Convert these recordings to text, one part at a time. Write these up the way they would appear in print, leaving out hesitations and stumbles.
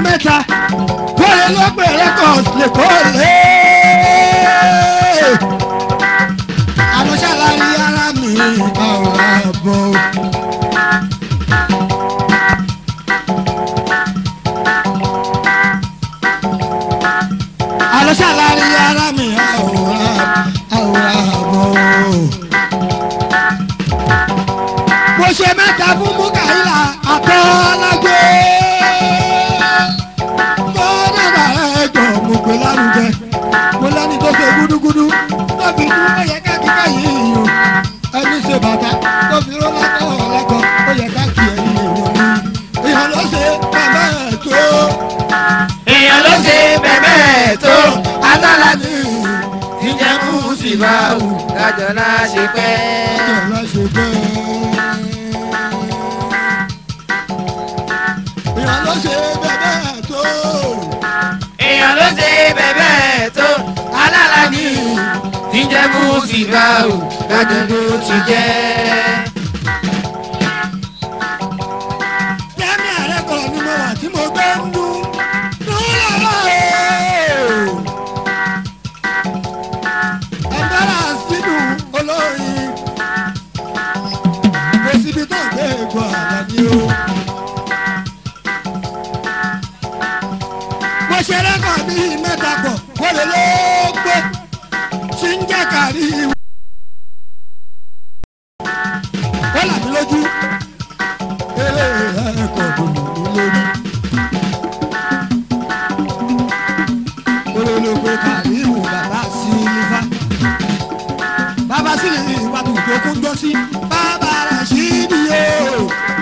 mẹ́ta wọlé ló pè records lè kó lé. àlọ́ ṣàlàyé ara mi àwọn àbọ̀. àlọ́ ṣàlàyé ara mi àwọn àbọ̀. mo ṣe mẹ́ta fún Mukaila Atọ́lágbé. mo dábàá ẹjọ́ mo gbé lárugẹ. mo lẹ́ni tó ṣe gúdúgúdú tó fi kú ó yẹ ká kíkà yìí o. ẹni ṣe bàtà tó fi ró lákọ̀ ọ̀lẹ́kọ̀ ó yẹ ká kí ẹ̀yìn èèyàn mi. èèyàn ló ṣe bẹ̀bẹ̀ tó. èèyàn ló ṣe bẹ̀bẹ̀ tó. Atọ́lágbé ìjẹ́ mú sí báwù lájọ náà ṣe pẹ́. èèyàn ló ṣe bẹ̀bẹ̀ tó. èèyàn ló ṣe bẹ̀bẹ̀ tó. Atọ́lágbé ìjẹ́ mú sí báwù lájọ ló ti jẹ́. Yẹ́mi àrẹ́kọ̀ ni mo wà tí mo gbé ń dún. Ẹ̀dára sínú olórin. Kò síbi tó gbé egbò àdáni o. Mo ṣe rẹ́kọ̀ ní mẹ́ta pọ̀, wọlé ló gbé. Ṣé ń jẹ́ kárí ìwé? Wọ́n là mí lójú. Eré ẹ̀kọ́ dùn mí lórí. Olólùgbé kárí ìwò bàbá Sílífà. Bàbá Sílífà tó kún jọ sí. Bàbá Rashidi o.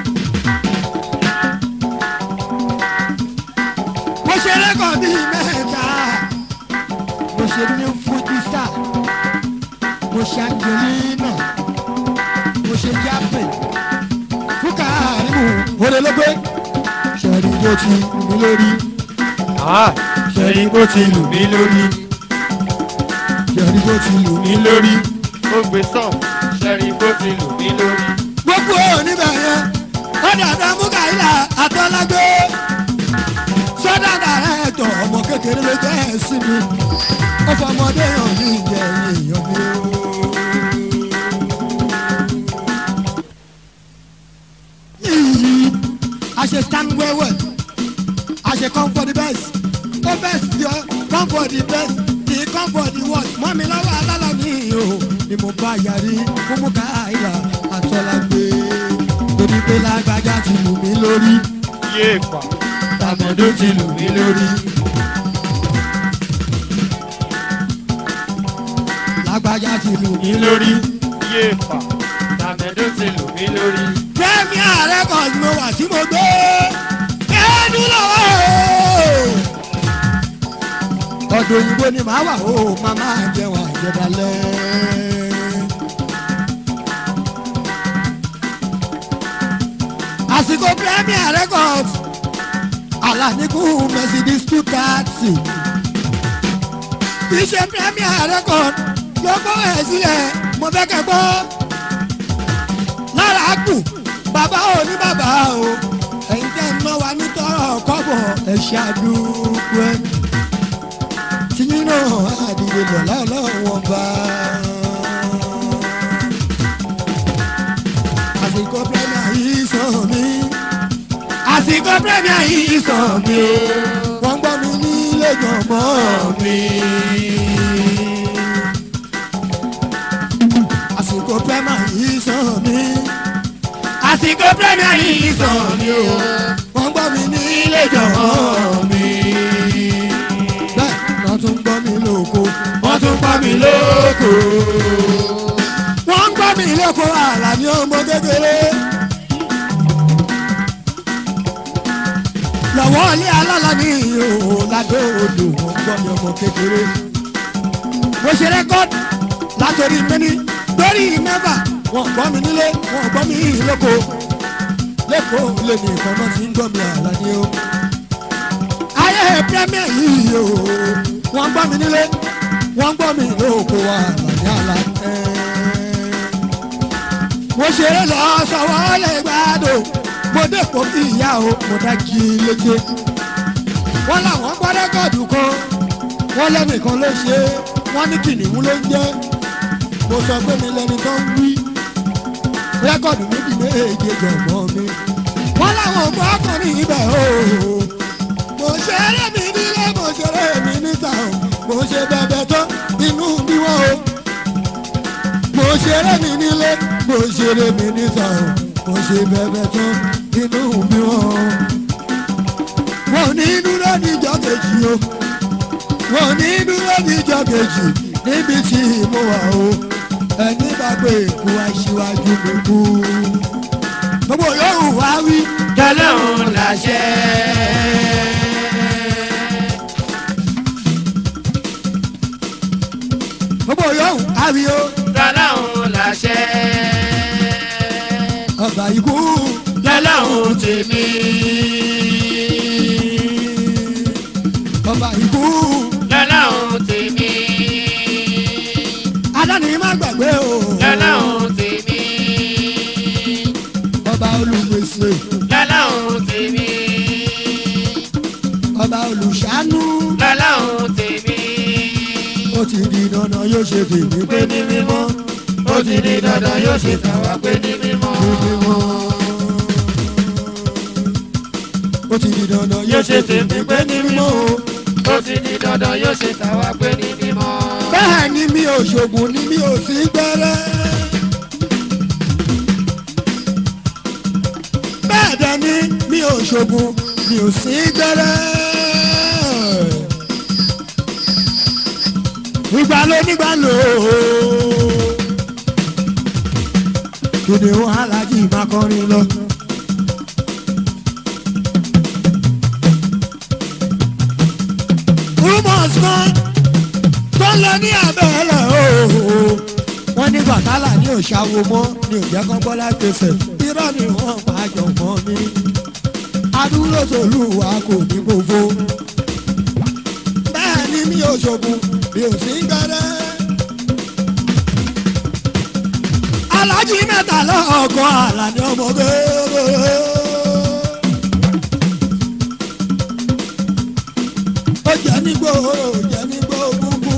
Mo ṣe rẹ́kọ̀ ní mẹ́ta. Mo ṣe ní Fuji Star. Mo ṣe Angelina. Mo ṣe Jápè. Fúkàrímù olólùgbé. Ṣẹ̀rí bó ti lù mí lórí. Ṣẹ̀rí bó ti lù mí lórí. Ṣẹ̀rí bó ti lù mí lórí. ó gbé sàn ṣẹ́rí bó ti lù mí lórí. Gbogbo oníbẹ̀ yẹn ọ̀dàdà Mukaila Atọ́lágbé. Sọ́dàdà rẹ̀ tọ̀ ọmọ kékeré ló jẹ́ ẹ̀sìn mi. Ó fọmọdé hàn ní ìjẹ́ èèyàn mi o. I should stand well. I should come for the best. The best, come for the best. The come for the worst. Mọ́mi lọ́wọ́ alálà mi o. Ni mo bá yàrí fún Mukaila Atọ́lágbé. Torí pé lágbájá ti lù mí lórí. Yéèpà Tàmọ̀dó ti lù mí lórí. Lágbájá ti lù mí lórí. yéèpà tàmẹ́dó ti lù mí lórí. Premier Records mo wà tí mo gbé. Kẹ́ẹ́dú lọ́wọ́ o. Ọ̀dọ̀ òyìnbó ni màá wà o, màá máa jẹun àjẹdálẹ́. Àsìkò Premier Records, Àlàníkù Mercedes 230. Iṣẹ́ Premier Records ló kọ́ ẹ̀ sílẹ̀, mo fẹ́ kẹ́ gbọ́. Lára kù, bàbá ò ní bàbá o. Ẹ̀yin tẹ́ ń ná wa ní tọrọ kọ́bọ̀ ẹ̀ ṣàdúgbò ẹ̀. Tìyín náà àdìyẹ lọ́la ọlọ́wọ́ bá. Àsìkò Premier yìí sàn mí. Àsìkò Premier yìí sàn mí o. Wọ́n gbọ́ mi nílé jọ̀mọ́ mi. Àsìkò Premier yìí sàn mí. Àsìkò Premier yìí sàn mí o. Wọ́n gbọ́ mi nílé jọ̀mọ́ mi. Bẹ́ẹ̀ wọ́n tún gbọ́ mi lóko. Wọ́n tún gbọ́ mi lóko. Wọ́n gbọ́ mi lóko Àlàní ọmọ kékeré. Lọ́wọ́ ilé alálà ní ìhòòhò ládó odò wọ́n gbọ́ mi ọmọ kékeré. Mo ṣe rẹ́kọ́dì látòrí mẹ́ni lórí mẹ́fà. Wọ́n gbọ́ mi nílé, wọ́n gbọ́ mi lóko. Lẹ́kọ̀ọ́ lè ní ìkànnà tí ń gbọ́ mi Àlàní o. Ayé Premier yìí o. Wọ́n gbọ́ mi nílé, wọ́n gbọ́ mi lóko Àlàní Àlàní. Mo ṣeré lọ sọ̀wọ́ lè gbádùn. Mo dẹ́kun ìyá o, mo dájí létí. wọ́n làwọn gbọ́ rẹ́kọ̀dù kan wọ́n lẹ́nìkan ló ṣe é wọ́n ní kìnìún ló ń jẹ́ mo sọ pé mi lẹni tó ń wí rẹ́kọ̀dù méjì méje jọ̀gbọ́n mi wọ́n làwọn gbọ́ ọkùnrin ibẹ̀ o mo ṣeré mi nílé mo ṣeré mi níta o mo ṣe bẹ̀bẹ̀ tó inú bí wọ́n o mo ṣeré mi nílé mo ṣeré mi níta o mo ṣe bẹ̀bẹ̀ tó inú bí wọ́n o wọ́n ní dúró níjọ́ kejì o wọ́n ní dúró níjọ́ kejì níbi tí mo wà o ẹni bá gbé ikú aṣíwájú mi kú gbogbo yóò wá wí tọ́lọ́hún láṣẹ. gbogbo yóò wá wí o tọ́lọ́hún láṣẹ. ọba ikú tọ́lọ́hún tèmi. ọba ikú tọ́lọ́hún tèmi. adáni má gbàgbé o tọ́lọ́hún tèmi. ọba olùpèsè tọ́lọ́hún tèmi. ọba olùṣàánú tọ́lọ́hún tèmi. ó ti di dandan yóò ṣe tèmi pé ní mímọ́ ó ti di dandan yóò ṣe tàwa pé ní mímọ́. ó ti di dandan yóò ṣe tèmi pé ní mímọ́ o. ó ti di dandan yóò ṣe tàwa pé ní mímọ́. bẹ́ẹ̀ ni mi ò ṣògùn ni mi ò sí gbẹ́rẹ́. bẹ́ẹ̀ dẹ̀ ni mi ò ṣògùn mi ò sí gbẹ́rẹ́. ìgbà ló nígbà lò ó. kìnìún alájí máa kọrin lọ. rumors kan tó lọ ní abẹ́rẹ́ ooo wọ́n ní bàtálà ní òṣàwò mọ́ ní òjẹ́ kan bọ́lá gbèsè irọ́ ni wọ́n máa jọ mọ́ mi adúró sòlúwa kò ní gbogbo bẹ́ẹ̀ ni mi ò ṣògùn mi ò sí gbẹ́rẹ́. alájí mẹ́ta lọ́kọ̀ àlàní ọmọ gbẹ́rẹ́. ó jẹ́ nígbò gbogbo.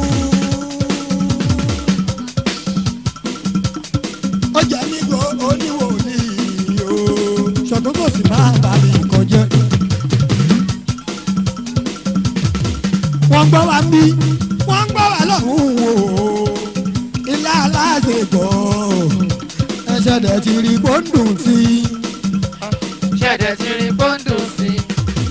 ó jẹ́ nígbò oníwòlíì o. ṣọ̀tún kò sì máa bá mi kàn jẹ́. wọ́n gbọ́ wa bí wọ́n gbọ́ wa lọ́hùn o. ilé aláṣepọ̀ ẹsẹ̀ dẹ̀ ti rí bóńdùn sí i. ṣẹ̀dẹ̀ ti rí bóńdùn sí i.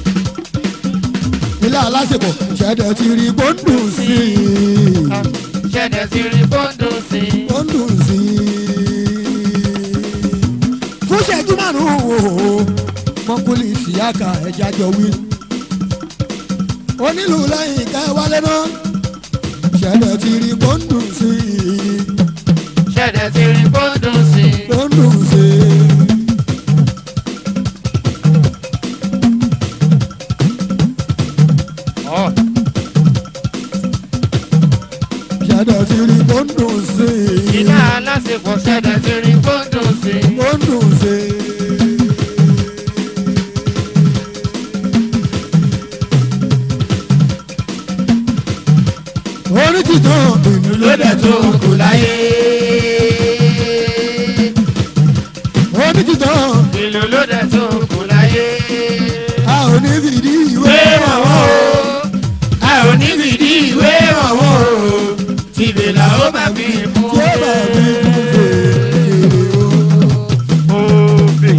ilé aláṣepọ̀ ṣẹ̀dẹ̀ ti rí bóńdùn sí i. ṣẹ̀dẹ̀ ti rí bóńdùn sí i. bóńdùn sí i. fún ṣẹ́jú márùn-ún o mọ́kúlì síyáka ẹja jọ wí. onílù lẹ́yìn kẹ́ wálé náà ṣẹ̀dẹ̀ ti rí bóńdùn sí i. ṣẹ̀dẹ̀ ti rí bóńdùn sí i. bóńdùn sí i. ṣẹ̀dẹ̀ ti rí bóńdùn sí i. iná aláṣepọ̀ ṣẹ̀dẹ̀ ti rí bóńdùn sí i. bóńdùn sí i. orí ti tán ìlú ló dẹ̀ tó kù láyé. orí ti tán ìlú ló dẹ̀ tó kù láyé. a ò ní fìdí ìwé ìwé wọ̀n wọ̀wọ́ o. o a ò ní fìdí ìwé wọ̀wọ́ o tìbẹ̀là ó bá fi mú tí ó bá fi kún fèrè o. òbí.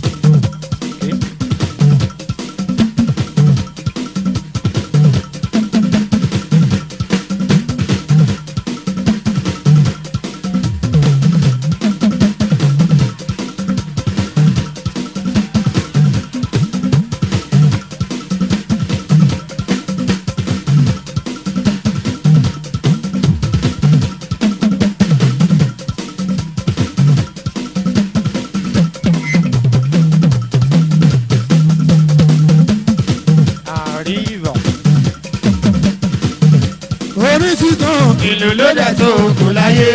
orí ti tán ìlú ló dẹ̀ tó kù láyé.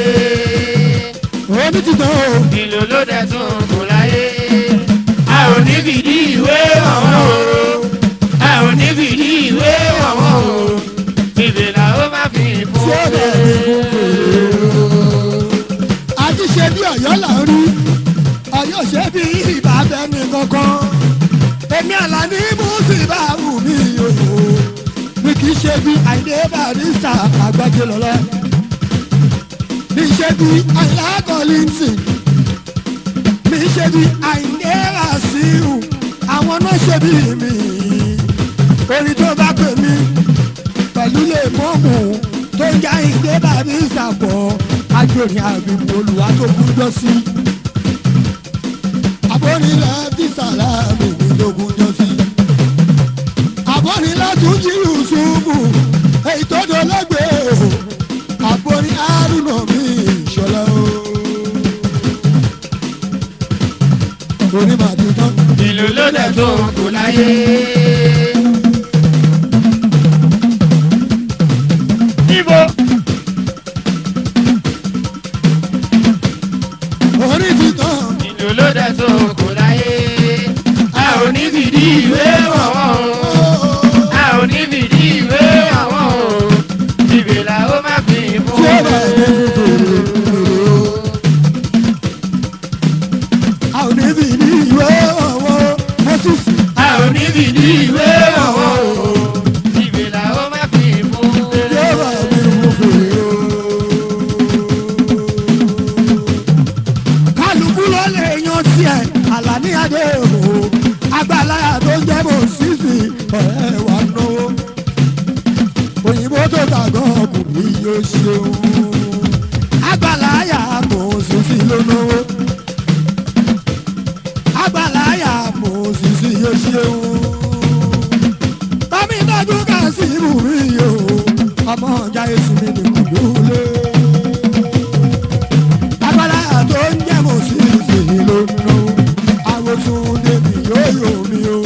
orí ti tán ìlú ló dẹ̀ tó kù láyé. a ò ní fìdí ìwé wọ̀wọ́ o a ò ní fìdí ṣe bí ìbàbẹ́ ní kankan èmi Àlàní Músíbà wù mí o mi kì í ṣe bí Àyìndé Bàrísítà Àgbájé lọ́lá mi ṣe bí Àyìnlá Kọ́líńsì mi ṣe bí Àyìndé Wàsíù àwọn náà ṣe bí mi orin tó bá pè mí pẹ̀lú lè mọ́mù tó ń já Àyìndé Bàrísítà bọ̀ agbórin àbíkú Olúwa tó kú jọ sí abọ́nilẹ̀ tí Sàlámì ìdógún jọ sí abọ́nilẹ̀ tún jí Yùsùfù èyí tó dọ́lẹ́gbẹ̀ẹ́ abọ́ni Haruna mi Ìṣọ̀lá o. orí màá ti tán. ìlú ló dẹ̀ tó kù láyé. ibo. orí ti tán. ìlú ló dẹ̀ tó kù láyé. a ò ní fìdí ìwé wọ̀wọ́ o. a ò ní fìdí ìwé wọ̀wọ́ o. ìbílà ó má fi fún tí ó bá yẹ a ò ní fi ní ìwé ọ̀wọ́ Moses. a ò ní fìdí ìwé wọ̀wọ́ o. ìbílà ó má fi fún tí ó bá yẹ fún fèrè o. kálukú ló lè yan tiẹ̀ Àlàní Adé o agbáláyà tó ń jẹ́ Moses ọ̀rẹ́ wa náwó òyìnbó tó tàgọ́ ọkùnrin yóò ṣeun agbáláyà Moses ló náwó agbáláyà Moses yóò ṣeun tọ́mí dájú ká sí ìbùrí o ọmọ ọjà èsì mi ní kùdúlé agbáláyà tó ń jẹ́ Moses ló náwó àwòsùn débi yóò yóò mi o.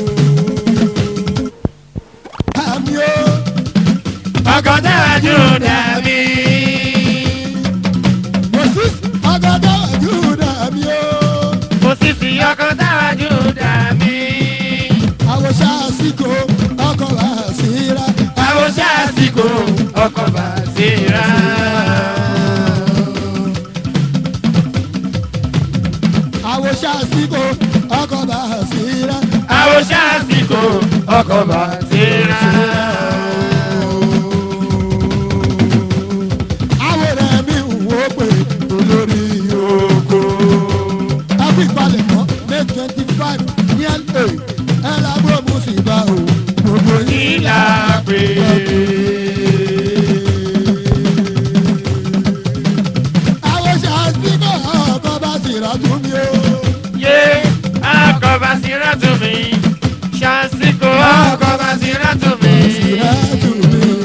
àmì o. ọkọ̀ dáwájú dàbí. Moses ọkọ̀ dáwájú dàbí o. Moses ọkọ̀ dáwájú dàbí. àwòṣà àsìkò ọkọ̀ wá síra. àwòṣà àsìkò ọkọ̀ bá síra. àwòṣà àsìkò ọkọ̀ wá síra. àwòṣà àsìkò ọkọ̀ bá síra. àwòrán mi ń wò pé olórí oko. ẹbí ìpalẹ̀ mọ́ May 25 ní LA ẹ̀ lábúrò Músíbà o gbogbo yín ìlà pé. àwòṣà àsìkò ọkọ̀ bá síra tún mi o. yé ọkọ̀ bá síra tún mi. ṣàṣìkò ọkọ̀ bá síra tún mi. síra tún mi o.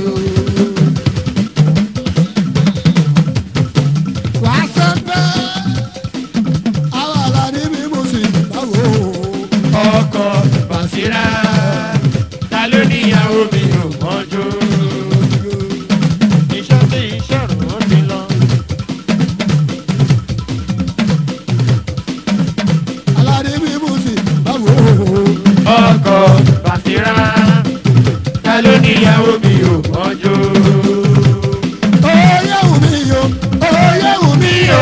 wàá sọ pé àwọn Àlàní mi Músíbà wò ó. ọkọ̀ bá síra. ta ló níyàwó mi ò mọ́jú. iṣẹ́ tí iṣẹ́ rò ó ti lọ. Àlàní mi Músíbà wò ó. ọkọ̀ bá síra. ta ló níyàwó mi ò mọ́jú. oyè wù mí o oyè wù mí o.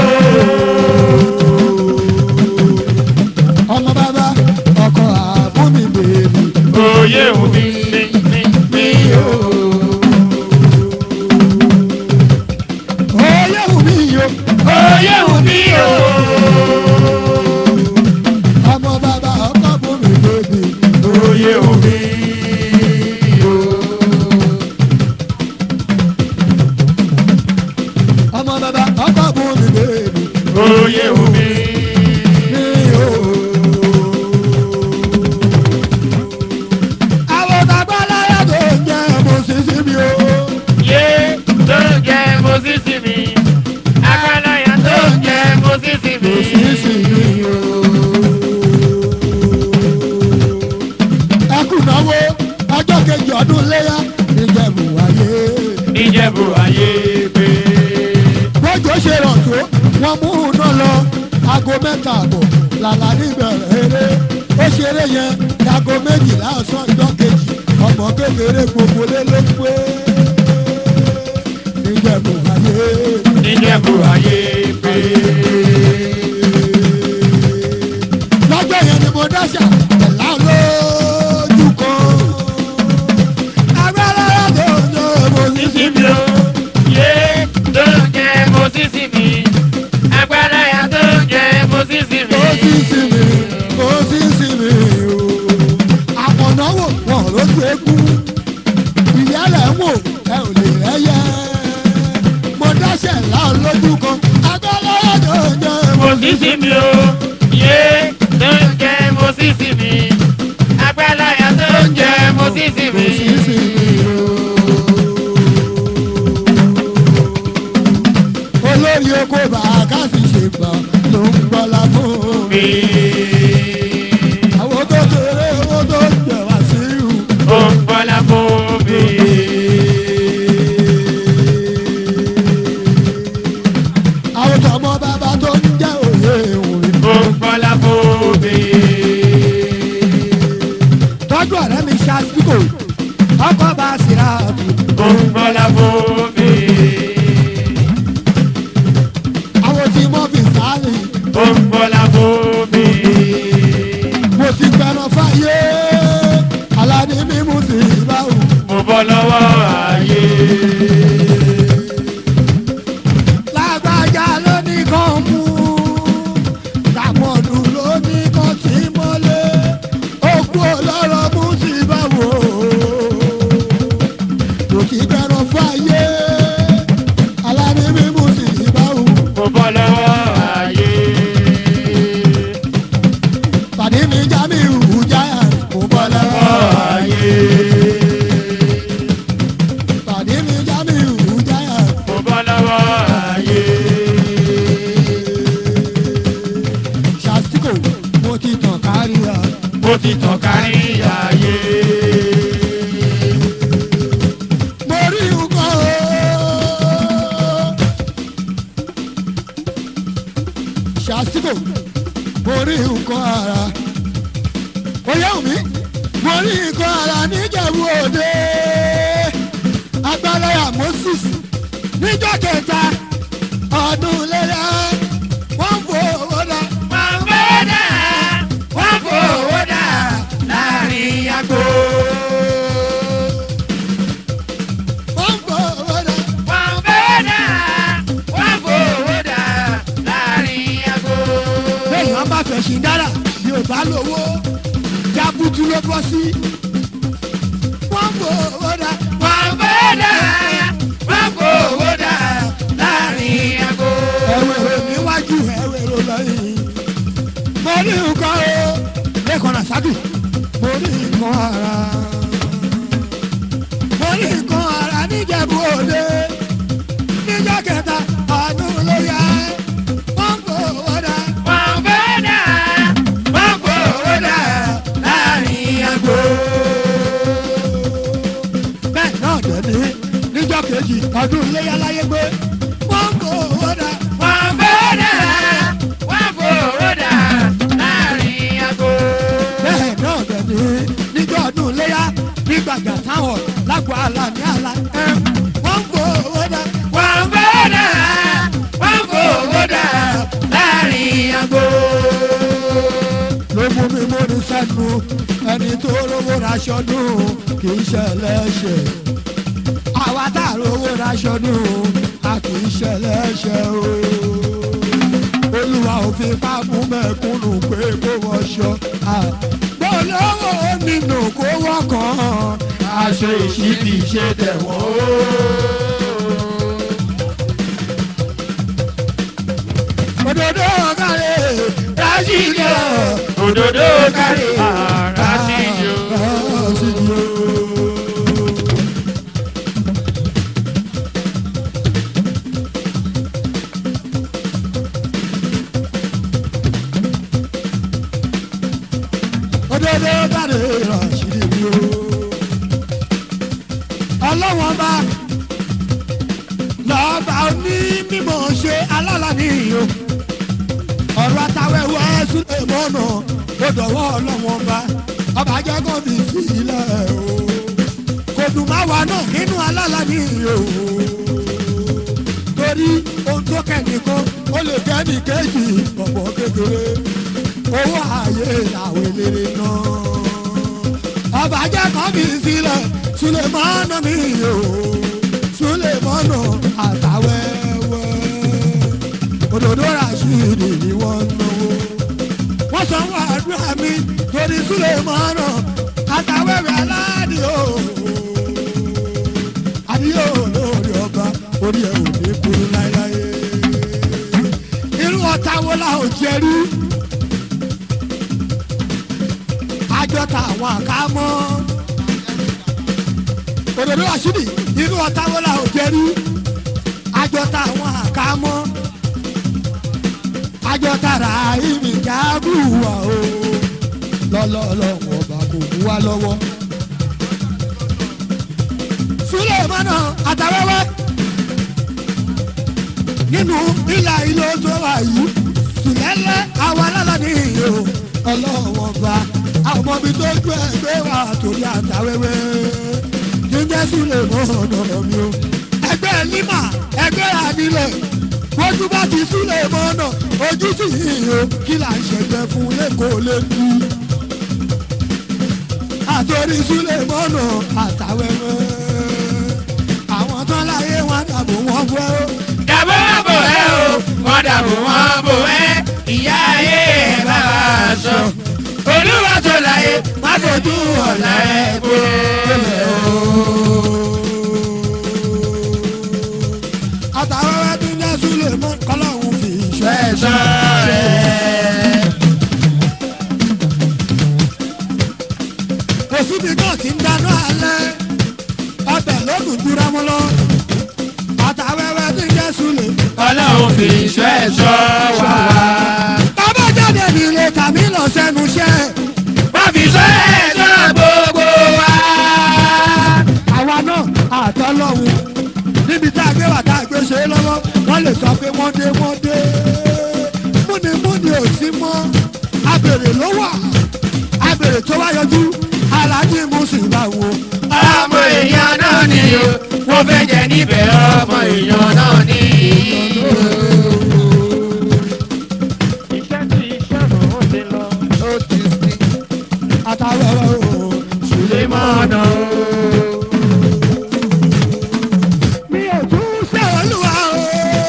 ọmọ bàbá ọkọ àbúmi bèbí. oyè wù mí o. oyè wù mí o oyè wù mí o. ọmọ bàbá ọkọ àbúmi bèbí. oyè wù mí o. ọmọ bàbá ọkọ àbúmi bèbí. oyè wù mí. mi o. àwọn bàbá láyà tó ń jẹ́ Moses mi o. yé tó ń jẹ Moses mi. akálàyà tó ń jẹ Moses mi. Moses mi o. ẹkùnáwó ọjọ́ kejì ọdún léyà níjẹ̀bù wáyé. níjẹ̀bù ayé pé. bọ́jọ́ ṣe rọ̀ tó wọ́n mú un náà lọ aago mẹ́ta àbọ̀ l'Àlàní bẹ̀rẹ̀ eré ó ṣeré yẹn dago méjìlá ọ̀sán ìjọ kejì ọmọ kékeré gbogbo lé ló pé níjẹ̀bù wáyé. níjẹ̀bù ayé pé. mo dáṣà ẹ̀là lójú kan. agbára tó ń jọ mo ní sí mi o. yé tó ń jẹ mo sí sí mi. agbára ya tó ń jẹ mo sí sí mi. mo sí sí mi mo sí sí mi o. àpọ̀náwó wọn lójú eégún ìyálẹ̀ ń wò ẹ ò lè rẹ́yẹ. mo dáṣà ẹ̀là lójú kan. agbára tó ń jọ mo sí sí mi o. yé tó ń jẹ mo sí sí mi. agbára ya tó ń jẹ mo sí sí mi. olórí oko bàákà sì ṣe gbà ló ń gbọ́lá fún mi. àwọn tó kéré owó tó jẹ wá sí ìhù. ó ń bọ́lá fún mi. àwọn tọmọ bàbá tó ń jẹ òye òwe. ó ń bọ́lá fún mi. tọ́jú ọ̀rẹ́ mi ṣáàtúkò ọkọ̀ bá a sì ra àbù. ó ń bọ́lá fún mi. àwọn tí mo fi sáàlì. ó ń bọ́lá fún mi. mo ti gbẹran fáyé aládé mímú sí ìbáwò. mo bọ́ lọ́wọ́ ayé. lágbájá ló ní kàn mú tàmọ̀dù ló ní kàn tí mọ́lé òkú ọlọ́rọ̀ mú sí ìbáwò. mo ti gbẹran fáyé aládé mímú sí ìbáwò. mo bọ́ lọ́wọ́ ayé. pàdé mi já mi hù jáyà mo bọ́ lọ́wọ́ ayé. pàdé mi já mi hù jáyà. mo bọ́ lọ́wọ́ ayé. ṣàtìkò mo ti tàn kárí ya. mo ti tàn kárí ayé. mo rí nǹkan o. ṣàtìkò mo rí nǹkan ara. oyè mi mo rí nǹkan ara níjẹ̀bú òde. agbáláyà Moses níjọ́ kẹta ọdún lẹ́yà wọ́n fò owó dá. wọ́n fowó dà wọ́n fowó dà láàrin agbo. wọ́n fò owó dá. wọ́n fowó dà wọ́n fowó dà láàrin agbo. lẹ́yìn wọn bá fẹ̀ sí dára bí ò bá lówó jábútú ló bọ́ sí. wọ́n fò owó dá. wọ́n fowó dà wọ́n fowó dà láàrin agbo. ẹ̀wẹ̀rọ níwájú ẹ̀wẹ̀rọ lẹ́yìn. mo rí nǹkan o lẹ́kọ̀ọ́ náà sádù. mo rí nǹkan ara. mo rí nǹkan ara níjẹ̀bú òde. níjọ́ kẹta ọdún ló yá. wọ́n fò owó dá. wọ́n fowó dà wọ́n fowó dà láàrin agbo. bẹ́ẹ̀ náà dẹ̀ ní níjọ́ kejì ọdún iléyá láyé gbé. wọ́n fò owó dá. wọ́n fowó dà wọ́n fowó dà láàrin agbo. bẹ́ẹ̀ náà dẹ̀ ní níjọ́ ọdún iléyá nígbàgbà táwọn lágbo àlà ní àlà. wọ́n fò owó dá. wọ́n fowó dà wọ́n fowó dà láàrin agbo. ló mú mi mú ní sẹ́nu ẹni tó rówó raṣọ dùn kì í ṣe ẹlẹ́ṣẹ̀. àwa tá a rówó raṣọ dùn a kì í ṣe ẹlẹ́ṣẹ̀ o. olúwa ò fi ipá mú mẹ́kúnnù pé kó wọṣọ. gbólóhùn nínú kó wọ́kàn aṣọ ìṣídì ṣe tẹ̀wọ́. òdòdó kárẹ̀ Rashidi o. òdòdó kárí Rashidi o. Rashidi o. òdòdó kárẹ̀ Rashidi o. ọlọ́wọ́n bá lọ́ba oní mímọ̀ ṣe alálàní o. ọ̀rọ̀ àtàwẹ̀wẹ̀ sílẹ̀ mọ́nà ó dọ̀wọ́ ọlọ́wọ́n bá ọba jẹ́ kó fi sílẹ̀ o. kò dùn má wa náà nínú alálàní o. torí ohun tó kẹ́nìkan ó lè kẹ́nì kejì ọ̀pọ̀ kékeré. owó ààyè làwọn eléré náà. ọbàjẹ́ kan mi sílẹ̀ Sulemana mi o Sulemana àtàwẹ́wẹ́ òdòdó Rashidi ni wọ́n náwó. wọ́n sanwó àdúrà mi torí Sulemana àtàwẹ́wẹ́ aládìí o àdìyẹ olórí ọba orí ẹ̀ ò ní kúrú láéláé. irú ọ̀tá wo la ò jẹ́ rí àjọta àwọn àkámọ́ òdòdó Rashidi irú ọ̀tá wo la ò jẹ́ rí àjọta àwọn àkámọ́ àjọta ra ìmì jágùwà o lọ́lọ́lọ́ ọba kò mú wa lọ́wọ́. Sulemana àtàwẹ́wẹ́ nínú ìlà ìlú tó wà yìí sùlẹ́lẹ́ àwọn alálàní o ọlọ́wọ́n bá àwọn ọmọbi tó gbé ẹgbẹ́ wa torí àtàwẹ́wẹ́ jíjẹ́ Sulemana mi o ẹgbẹ́ lima ẹgbẹ́ àdìlẹ̀ ojú bá ti Sulemana ojú sì yìí o kí là ń ṣẹ̀gbẹ́ fún lẹ́kọ̀ọ́ lẹ́kú àtòrí Sulemana àtàwẹ́wẹ́ àwọn tán láyé wọn dàbò wọn bọ́ ẹ́ o. dàbò wọn bò ẹ́ o wọn dàbò wọn bò ẹ́ ìyá ayé ẹ̀ bá a sọ olúwa tó láyé má fojú ọ̀la ẹ̀ bò ẹ́ o. àtàwẹ́wẹ́ tí ń jẹ́ Sulemana kọ́lọ́hún fi ìṣọ́ ẹ̀ sọ rẹ̀. òsibí náà ti ń dáná alẹ́ ọbẹ̀ lóògùn dúró mú lọ àtàwẹ́wẹ́ tí ń jẹ́ Sulemana. ọlọ́run fi ìṣọ́ ẹ̀ sọ wá. bàbá jáde nílé tàbí lọ sẹ́nu iṣẹ́. wọ́n fi ìṣọ́ ẹ̀ sọ gbogbo wa. àwa náà àtọ́lọ́hún níbi tá a gbé wà tá a gbé ṣe é lọ́wọ́ wọ́n lè sọ pé wọ́n dé múnimúni ò sí mọ́ abèrè ló wà abèrè tó wá yọjú alájí mùsùlùmí wo. ọmọ èèyàn náà ni o wọ́n fẹ́ jẹ níbẹ̀ ọmọ èèyàn náà ni o. iṣẹ́ tí iṣẹ́ náà ti lọ ó ti sí. àtàwẹ́wẹ́ o Sulemana o. mi ò tún ṣe olúwa o.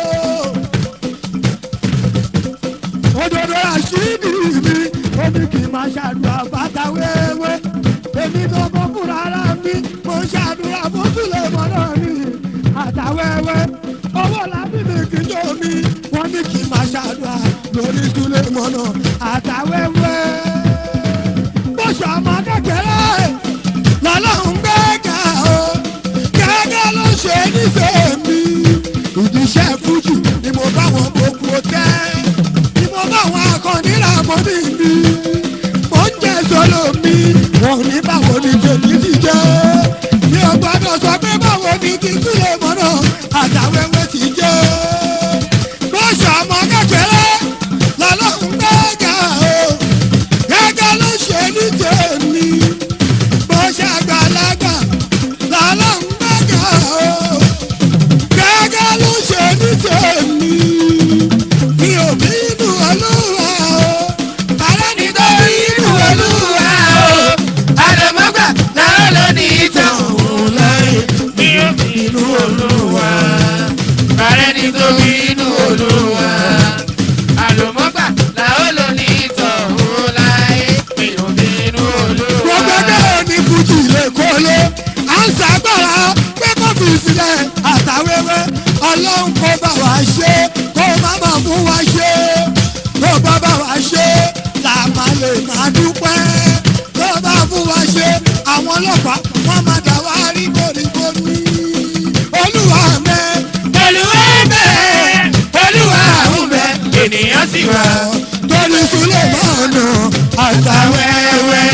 òdòdó Rashidi mi ó ní kí n máa ṣàdúrà fàtàwẹ́wẹ́ èmi gbogbo fúnra ara mi mo ṣàdúrà fún Sulemana mi àtàwẹ́wẹ́ owó làbí mi kì í jó mi wọ́n ní kí n máa ṣàdúrà lórí Sulemana àtàwẹ́wẹ́ bó ṣe ọmọ kékeré lọ́lọ́run gbẹ́gà o gẹ́gẹ́ ló ṣe nífẹ̀ẹ́ mi ìdíṣẹ́ fújì ni mo bá wọn gbogbo tẹ́ ni mo bá wọn akọni ràmọ́nì mi mo ń jẹ́ sọ́lọ́ mi wọn ò ní báwo ni tèmi ti jẹ́ mi ò gbọ́dọ̀ sọ pé báwo ni ti Sulemana àtàwẹ́wẹ́ ti jẹ́ bó ṣe ọmọ kékeré lọ́lọ́run gbẹ́gà o gẹ́gẹ́ ló ṣe ní tèmi bó ṣe àgbàlagbà lọ́lọ́run gbẹ́gà o gẹ́gẹ́ ló ṣe ní tèmi mi ò bínú Olúwa o ààrẹ ní tó bínú Olúwa o àdèmọ́gbà làwọn ló ní ìtàn òun láyé mi ò bínú Olúwa. ààrẹ ní tó bínú Olúwa. àdèmọ́gbà làwọn ló ní ìtàn òun láyé mi ò bínú Olúwa. gbogbo ẹgbẹ́ òní fújì lè kólé à ń ṣàgbára pé kó fi sílẹ̀ àtàwẹ́wẹ́ ọlọ́run kó bá wa ṣe kó má má mú wa ṣe kó bá bá wa ṣe là má lè má dúpẹ́ kó bá fún wa ṣe àwọn ọlọ́pàá wọ́n má dá wa rí bóríbórí Olúwa mẹ́. Olúwa bẹ̀ Olúwa ń bẹ ènìyàn sì wà. torí Sulemana àtàwẹ́wẹ́.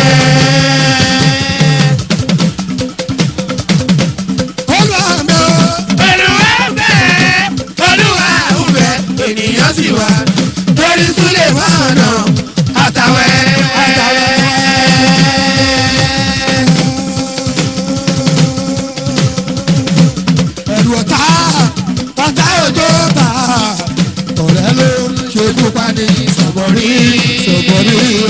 Olúwa mẹ́. Olúwa bẹ̀ Olúwa ń bẹ ènìyàn sì wà. torí Sulemana àtàwẹ́wẹ́. ẹ̀rù ọ̀tá òjò bá ọ̀rẹ́ ló ṣekú pani sọ̀bọ̀rí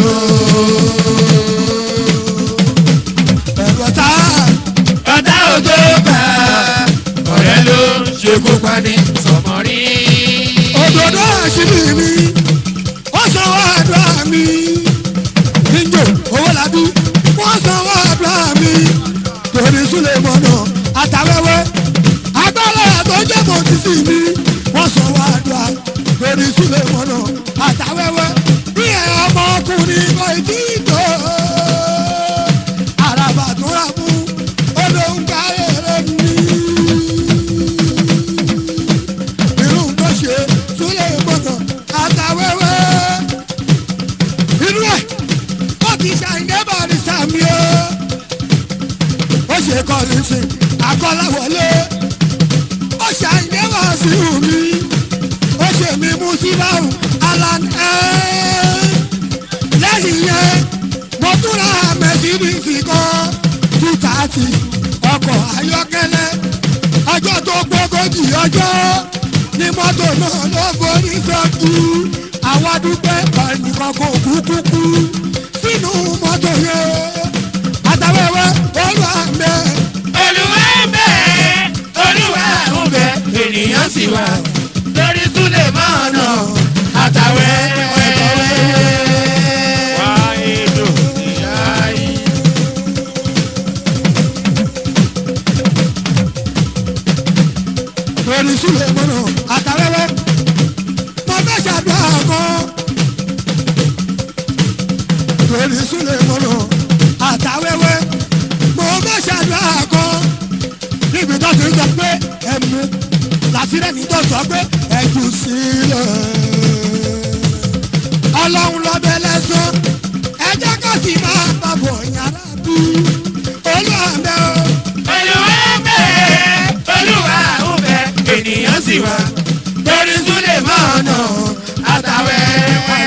ẹ̀rọ̀ta ọ̀tá òjò gbà ọ̀rẹ́ ló ṣekú pani sọmọrí. òdòdó àṣírí mi ó sanwó àdúrà mi níjò owó làbí wọ́n sanwó àdúrà mi torí súlẹ̀ mọ́nà àtàwẹ́wẹ́ agbára tó jẹ́ mọ́ ti sí mi wọ́n sanwó àdúrà torí súlẹ̀ mọ́nà àtàwẹ́wẹ́ bí ẹ̀ ọmọkùnrin kò tí ì tó àràbà tó rà mú olóńgbà rere ní. irun tó ṣe súlẹ̀ mọ́nà àtàwẹ́wẹ́ inú ẹ̀ ó ti ṣàǹdẹ́bà ní sàmì o ó ṣe kọ́ni sí akọ́láwọlé ó ṣàǹdẹ́bà sí omi ó ṣe mí mú sí báwù alan lẹ́yìn yẹn mo túra mẹ́sídìsì kan 230 ọkọ̀ ayọ́kẹ́lẹ́ ọjọ́ tó gbógójì ọjọ́ ní mọ́tò náà ló forí sọ́kù àwa dúpẹ́ ẹnìkan kò kúkúkú sínú mọ́tò yẹn àtàwẹ́wẹ́ olúwa ń bẹ. olúwa ń bẹ olúwa ń bẹ ènìyàn sì wà lórí súlẹ̀ mọ́nà àtàwẹ́wẹ́. wáyédò ìyá yìí. lórí súlẹ̀ mọ́nà àtàwẹ́wẹ́ mo fẹ́ ṣàdúrà kan lórí súlẹ̀ mọ́nà àtàwẹ́wẹ́ mo fẹ́ ṣàdúrà kan níbi tó ti sọ pé ẹ̀mú làtìrẹ́ni tó sọ pé ẹ̀jù sílẹ̀ ọlọ́run lọ́bẹ̀ lẹ́sán ẹjẹ́ kò sì máa bàbọ̀ yàrá bí olúwàbẹ̀ o. olúwa ń bẹ olúwa ń bẹ ènìyàn sì wà lórí súlẹ̀ mọ́nà àtàwẹ́wẹ́.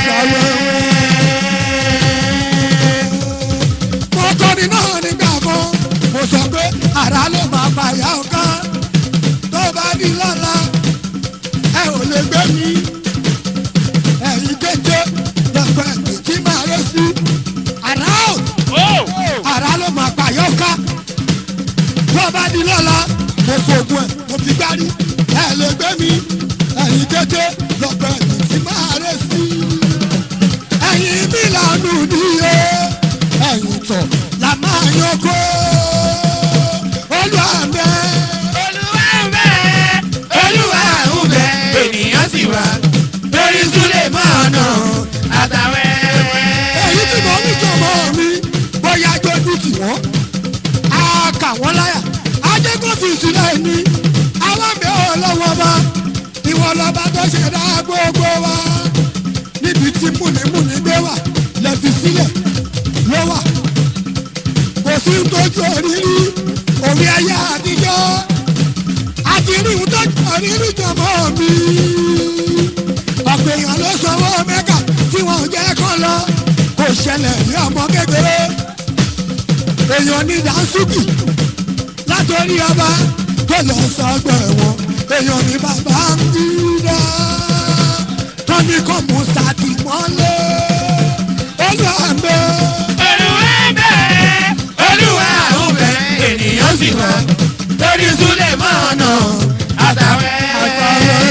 mo kọrin náà nígbà kan mo sọ pé ara ló máa fàyà ọ̀kan tó bá di lọ́la ẹ ò lè gbé mi ẹ̀yìn kéje lọ́pẹ́ kí máa rẹ́ sí ara ò ara ló máa fàyà ọ̀kan tó bá di lọ́la mo fògùn ẹ̀ mo fi gbárí ẹ lè gbé mi ẹ̀yìn kéje lọ́pẹ́ kí máa rẹ́ sí ẹ̀yìn mi lànà níye ẹ̀yìn tọ̀ la máa yọkó olúwàbẹ̀. olúwa ń bẹ olúwa ń bẹ ènìyàn sì wà lórí súlẹ̀ mọ́nà àtàwẹ́wẹ́. èyí tí mo ní jọmọ mi bóyá jójú tì wọ́n á kà wọ́n láyà ajẹ́kọ̀ọ́fì sílẹ̀ ni àwọn mi ò lọ́wọ́ bá ìwọ lọ́ba tó ṣẹ̀dá gbogbo wa níbi tí múnimúni gbé wà lẹ́fi sílẹ̀ ló wà kò sí tójú òrírí òwe ayé àtijọ́ àti rí tójú òrírí jọmọ mi ọ̀pọ̀ èèyàn ló sanwó mẹ́kà tí wọ́n jẹ́ kán lọ kò ṣẹlẹ̀ ní ọmọ kékeré èèyàn ní dànsúkì látòrí ọba tó lọ sọgbọ ẹ̀wọ̀n èèyàn ní bàbá ń dúró tọ́ni kò mú sàtìmọ́lé olùwàbẹ̀. olúwa ń bẹ olúwa ń bẹ ènìyàn sì wà lórí súlẹ̀ mọ́nà àtàwẹ́wẹ́.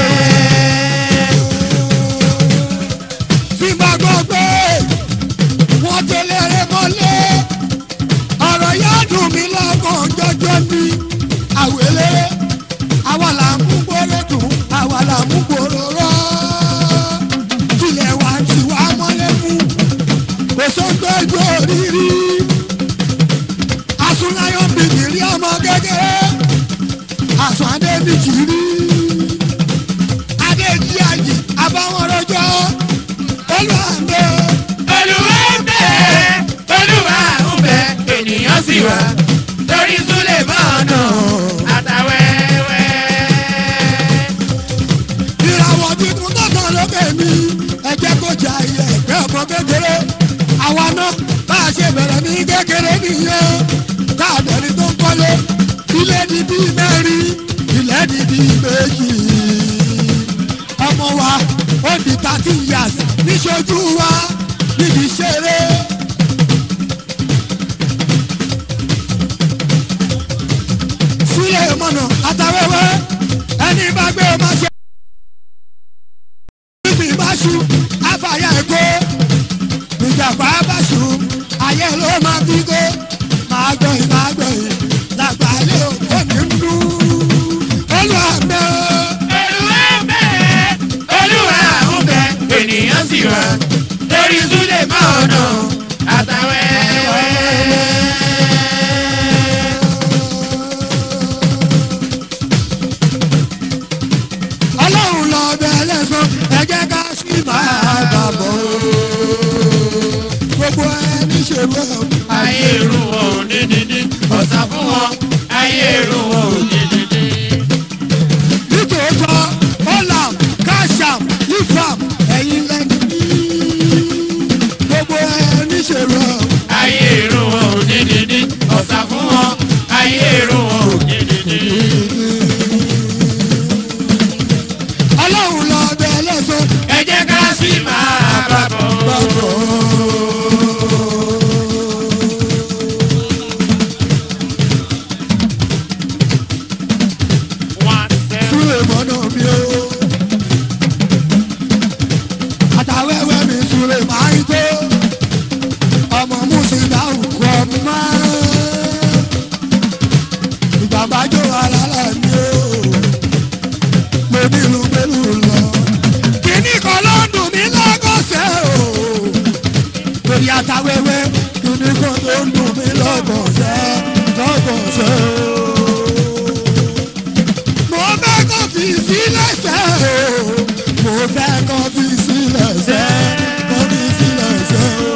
tí bá gbọ́ pé wọ́n tẹ̀lé rẹ mọ́lé ọ̀rọ̀ yóò dùn mí lọ́kàn jọjọ ní àwẹ̀lé àwa là ń mú gbòòrò dùn àwa là ń mú gbòòrò rọ́ tilẹ̀ wá tí wá mọ́lé fún kò sóńtò ìjọ rírí asúnáyọ̀ bìbìrì ọmọ kékeré àsùn adébíjì rí adéjì àjì àbáwọn rọjò olùwàbẹ̀. olúwa ń bẹ olúwa ń bẹ ènìyàn sì wà lórí súlẹ̀ mọ́nà àtàwẹ́wẹ́. ìràwọ̀ tuntun tó kàn lókè mi ẹ jẹ́ kó jà iye ẹgbẹ́ ọmọ kékeré àwa náà bá a ṣe bẹ̀rẹ̀ ní kékeré nìyẹn káàdọ̀ni tó ń kọ́lé ilé di bíi mẹ́rin ilé di bíi méjì ọmọ wa ó di 30 years níṣojú wa níbi ìṣeré. sílẹ̀ mọ̀nà àtàwẹ́wẹ́ ẹni bá gbé ọmọ ṣe. níbi ìbáṣu àfàyà ẹ̀kọ́ ìjàpá báṣu ayé ló máa fi gbé máa gbọ̀yìn làgbàlẹ̀ òkú ní nù. olùwàbẹ̀ olùwàbẹ̀ ènìyàn sì wá lórí Súlè mọ́ọ̀nà àtàwẹ́wẹ́. ọlọ́run lọ bẹ ẹlẹ́sàn ẹ jẹ́ ká sí máa dàbọ̀ gbogbo ẹni ṣe bẹ́ẹ̀. ayé irun wọn ò ní dídí ọ̀sán fún wọn ayé irun wọn ò ní dídí. nítòótọ́ olam kasham ifam ẹ̀yin lẹ́nu gbogbo ẹni ṣe bẹ́ẹ̀. ayé irun wọn ò ní dídí ọ̀sán fún wọn ayé irun wọn ò ní dídí. ọlọ́run lọ bẹ ẹlẹ́sàn ẹ jẹ́ ká sì máa bá bọ̀. Súlè mọ́nà mi o àtàwẹ́wẹ́ mi Súlè máa ń tó ọmọ mùsùlùmí àwùkọ mi máa ìgbàgbájọ alálà mi o mo nílùú pẹ̀lú lọ kíní kan ló ń dùn mí lọ́gọ́sẹ̀ o lórí àtàwẹ́wẹ́ kíní kan ló ń dùn mí lọ́gọ́sẹ̀ o. mo fẹ́ kó fi sílẹ̀ sẹ́ o mo fẹ́ kó fi sílẹ̀ sẹ́ kó fi sílẹ̀ sẹ́ o.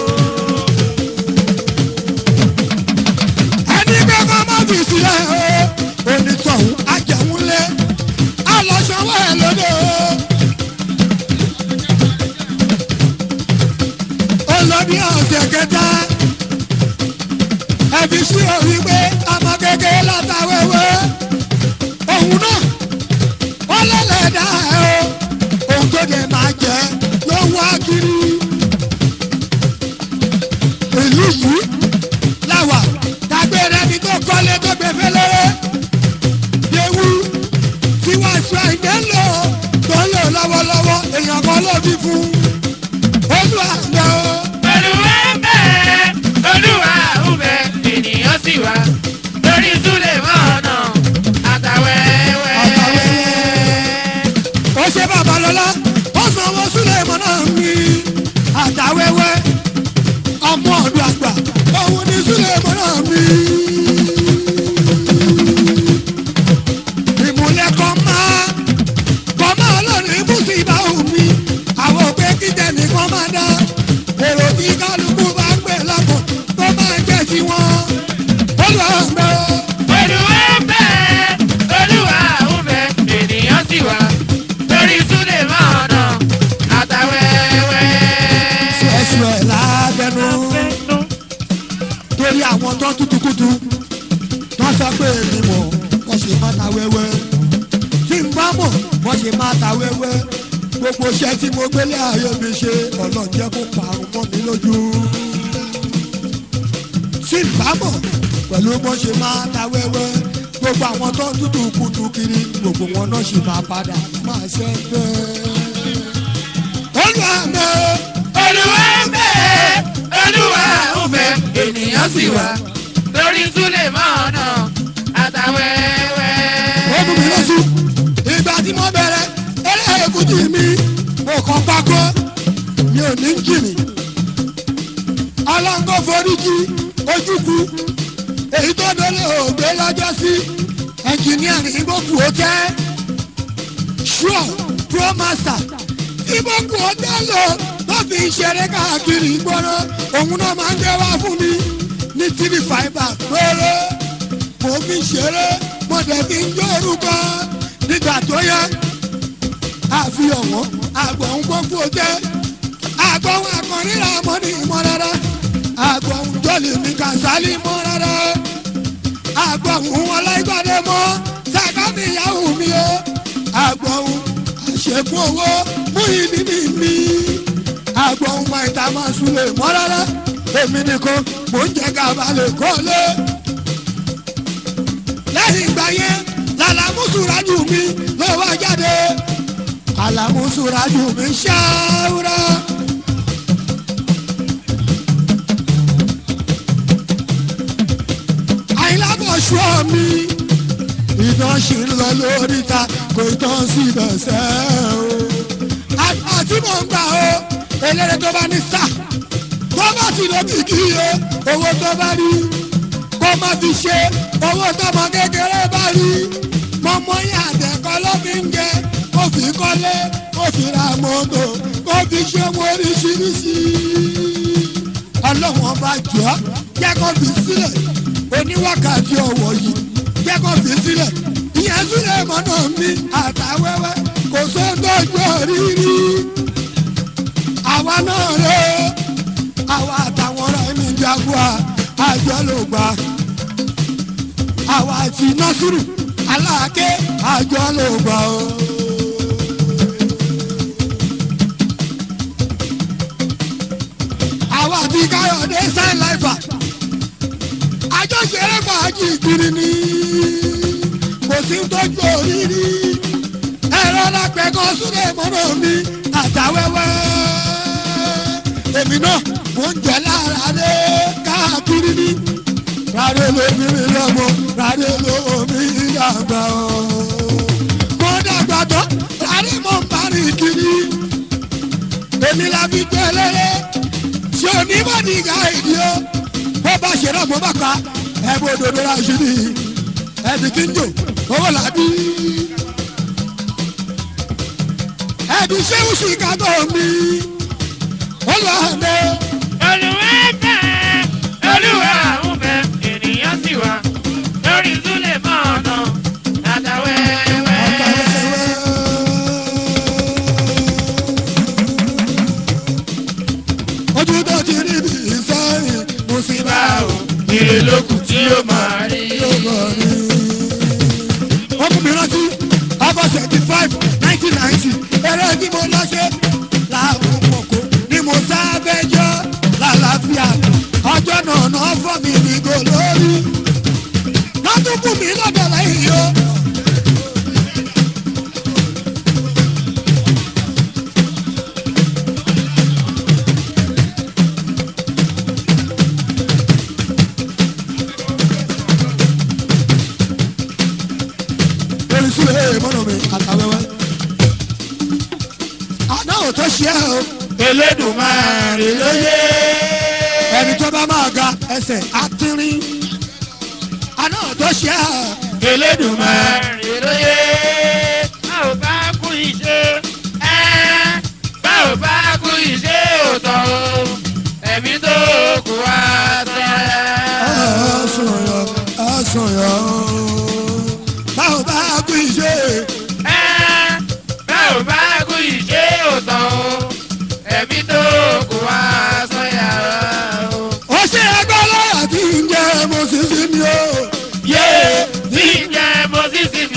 ẹni pé kó má fi sílẹ̀ o onítọ̀hún ajẹ̀wúnlé alọ́sọ̀wọ́ ẹ̀ lóde o. olóbi ọ̀sẹ̀ kẹta ẹbí sí òwì pé ọmọ kékeré látàwẹ́wẹ́ òun náà wọ́n lẹ́lẹ́dá ẹ̀ o ohun tó dé máa jẹ́ ló wá kiri ìlú yìí láwà dàgbére ni tó kọ́lé tó gbé fẹ́lẹ́rẹ́ ewu tí wọ́n sọ ìgbẹ́ lò tó ń lò lọ́wọ́lọ́wọ́ èèyàn kan ló bí fún olùwàgbẹ́ o. olùwàbẹ̀ ènìyàn sì wá lórí Súlè mọ́ọ̀nà àtàwẹ́wẹ́. ó ṣe Babalọ́lá ó sanwó Súlè mọ́nà mi àtàwẹ́wẹ́ ọmọ ọdún àgbà òun ni Súlè mọ́nà mi. ìmùlẹ̀ kan máa ọlọ́run ibùsùn ìbá omi àwọn òpè kíjẹ nìkan máa dá èrò tí kálukú bá gbé lọ́kàn tó máa jẹ́ sí wọn. olùwàbẹ̀ ènìyàn sì wá lórí Súlè mọ́ọ̀nà àtàwẹ́wẹ́. ṣẹ̀ṣù ẹ̀ lábẹ́nu torí àwọn tó tútukútu tó sọ pé èmi mọ̀ wọ́n ṣe máa ta wẹ́wẹ́ tí n bá mọ̀ wọ́n ṣe máa ta wẹ́wẹ́ gbogbo iṣẹ́ tí mo gbélé ayé mi ṣe Ọlọ́run jẹ́ kó parun mọ́ mi lójú tí n bá mọ̀ pẹ̀lú bó ṣe máa ta wẹ́wẹ́ gbogbo àwọn tó tútù kutu kiri gbogbo wọn náà ṣì máa padà máa ṣe bẹ́ẹ̀. olùwàbẹ̀ ènìyàn sì wá lórí Súlè mọ́ọ̀nà àtàwẹ́wẹ́. ó mú mi lọ́sùn ìgbà tí mo bẹ̀rẹ̀ eré èkújì mi mo kàn pákó mi ò ní jìnnì aláǹgó foríjì ojúkú èyí tó délé ògbé lọ́jọ́ sí ẹnjìníà ní ìgbókù hotel sure pro master ìgbókù hotel lò tó fi ṣeré káàkiri ìgboro òun náà máa ń gbé wá fún mi ní 3 fiber péré mo fi ṣeré mo dẹ̀ fi ń jó orúkọ nígbà tó yẹ àfihàn wọn àgbọ̀n gbogbo jẹ́ àgbọ̀n akọ̀nìlà mọ́ ní ìmọ̀ rárá àgbọ̀n jọ̀lì mi kàṣálì mọ́ rárá àgbọ̀n ọláìgbàdé mọ́ sàkámi ìyàwó mi o àgbọ̀n àṣekún owó mú ìdí mi àgbọ̀n máa ìta máa súnlẹ̀ mọ́ rárá èmi nìkan mò ń jẹ́ gàba lè kọ́lé. lẹ́yìn ìgbà yẹn làlámùsùrájù mi ló wá jáde àlàmùsùrájù mi ṣáúrà. àìlábọ̀ṣọ́ mi ìdán ṣì ń lọ lórí ta kò tán sí ìdọ̀sẹ́ o. àti mò ń gbà o eléré tó bá ní sá tó bá ti lóbi kí o owó tó bá rí kó má fi ṣe owó tọmọ kékeré bá rí mọ́mọ́ yẹn àtẹ̀kọ́ ló fi ń jẹ kó fi kọ́lé kó fi ra mọ́tò kó fi ṣe owó oríṣiríṣi. ọlọ́wọ́n bá jọ jẹ́ kó fi sílẹ̀ oníwákàtí ọ̀wọ̀ yìí jẹ́ kó fi sílẹ̀ ìyẹn sílẹ̀ mọ́nà mi àtàwẹ́wẹ́ kò sóńdójú rírí. àwa náà rè é àwa àtàwọn ọ̀rọ̀ mi jaguar àjọ ló gbà àwa àti násùrù aláàké àjọ ló gbà o. àwa àti káyọ̀dé sign life àjọṣeré fàájì kiri ni kò sí tójú òrírí ẹ̀rọ lápẹ̀ kan súnlẹ̀ mọ́nà mi àtàwẹ́wẹ́ èmi náà mo ń jẹ lára rẹ káàkiri ní rárẹ lómi lọmọ rárẹ lómi dàgbà o mo dàgbà tán rárẹ mo ń parí kiri èmi la fi gbé lélẹ̀ ṣé onímọ̀dì ká ìdí o bó bá ṣe náà mo bá ka ẹ̀bùn òdòdó ra ṣe ní ẹ̀bì kí n jò owó làbí ẹ̀bì ṣé ń ṣì ká tó mi ó lọ hàndé. Olúwa bẹ̀ Olúwa ń bẹ̀ ènìyàn sì wà lórí Súlẹ̀ mọ́ọ̀nà àtàwẹ́wẹ́. ojú tó ti rí bí ìsẹ́yìn mùsíbà o ire lókùn tí yóò máa rí. wọ́n mú mi rántí August 25, 1990 eré tí mo lọ ṣe láàbù pọ̀kọ́ ni mo sábẹ́jọ́ lálàáfíà ọjọ́ náà náà fọ́ mi nìgò lórí lọ́dún kù mí lọ́dọ̀ lẹ́yìn yó. mọ́nà mi àtàwẹ́wẹ́ àná ò tó ṣe é o. Elédùmarè lóye. ẹni tó bá máa ga ẹsẹ̀ àtìrín àná ò tó ṣe é. Elédùmarè lóye. bá ò bá kú iṣẹ́ bá ò bá kú iṣẹ́ òótọ́ o ẹ̀mí tó kù wá sọ̀rọ̀ àsọ̀yọ̀ bá ò bá kú iṣẹ́. bá ò bá kú iṣẹ́ òótọ́ o ẹ̀mí tó kù wá sọ́yà o. ó ṣe ẹgbẹ́ lọ́yà tí ń jẹ́ mo sì sí mi o. yé tí ń jẹ́ mo sì sí mi.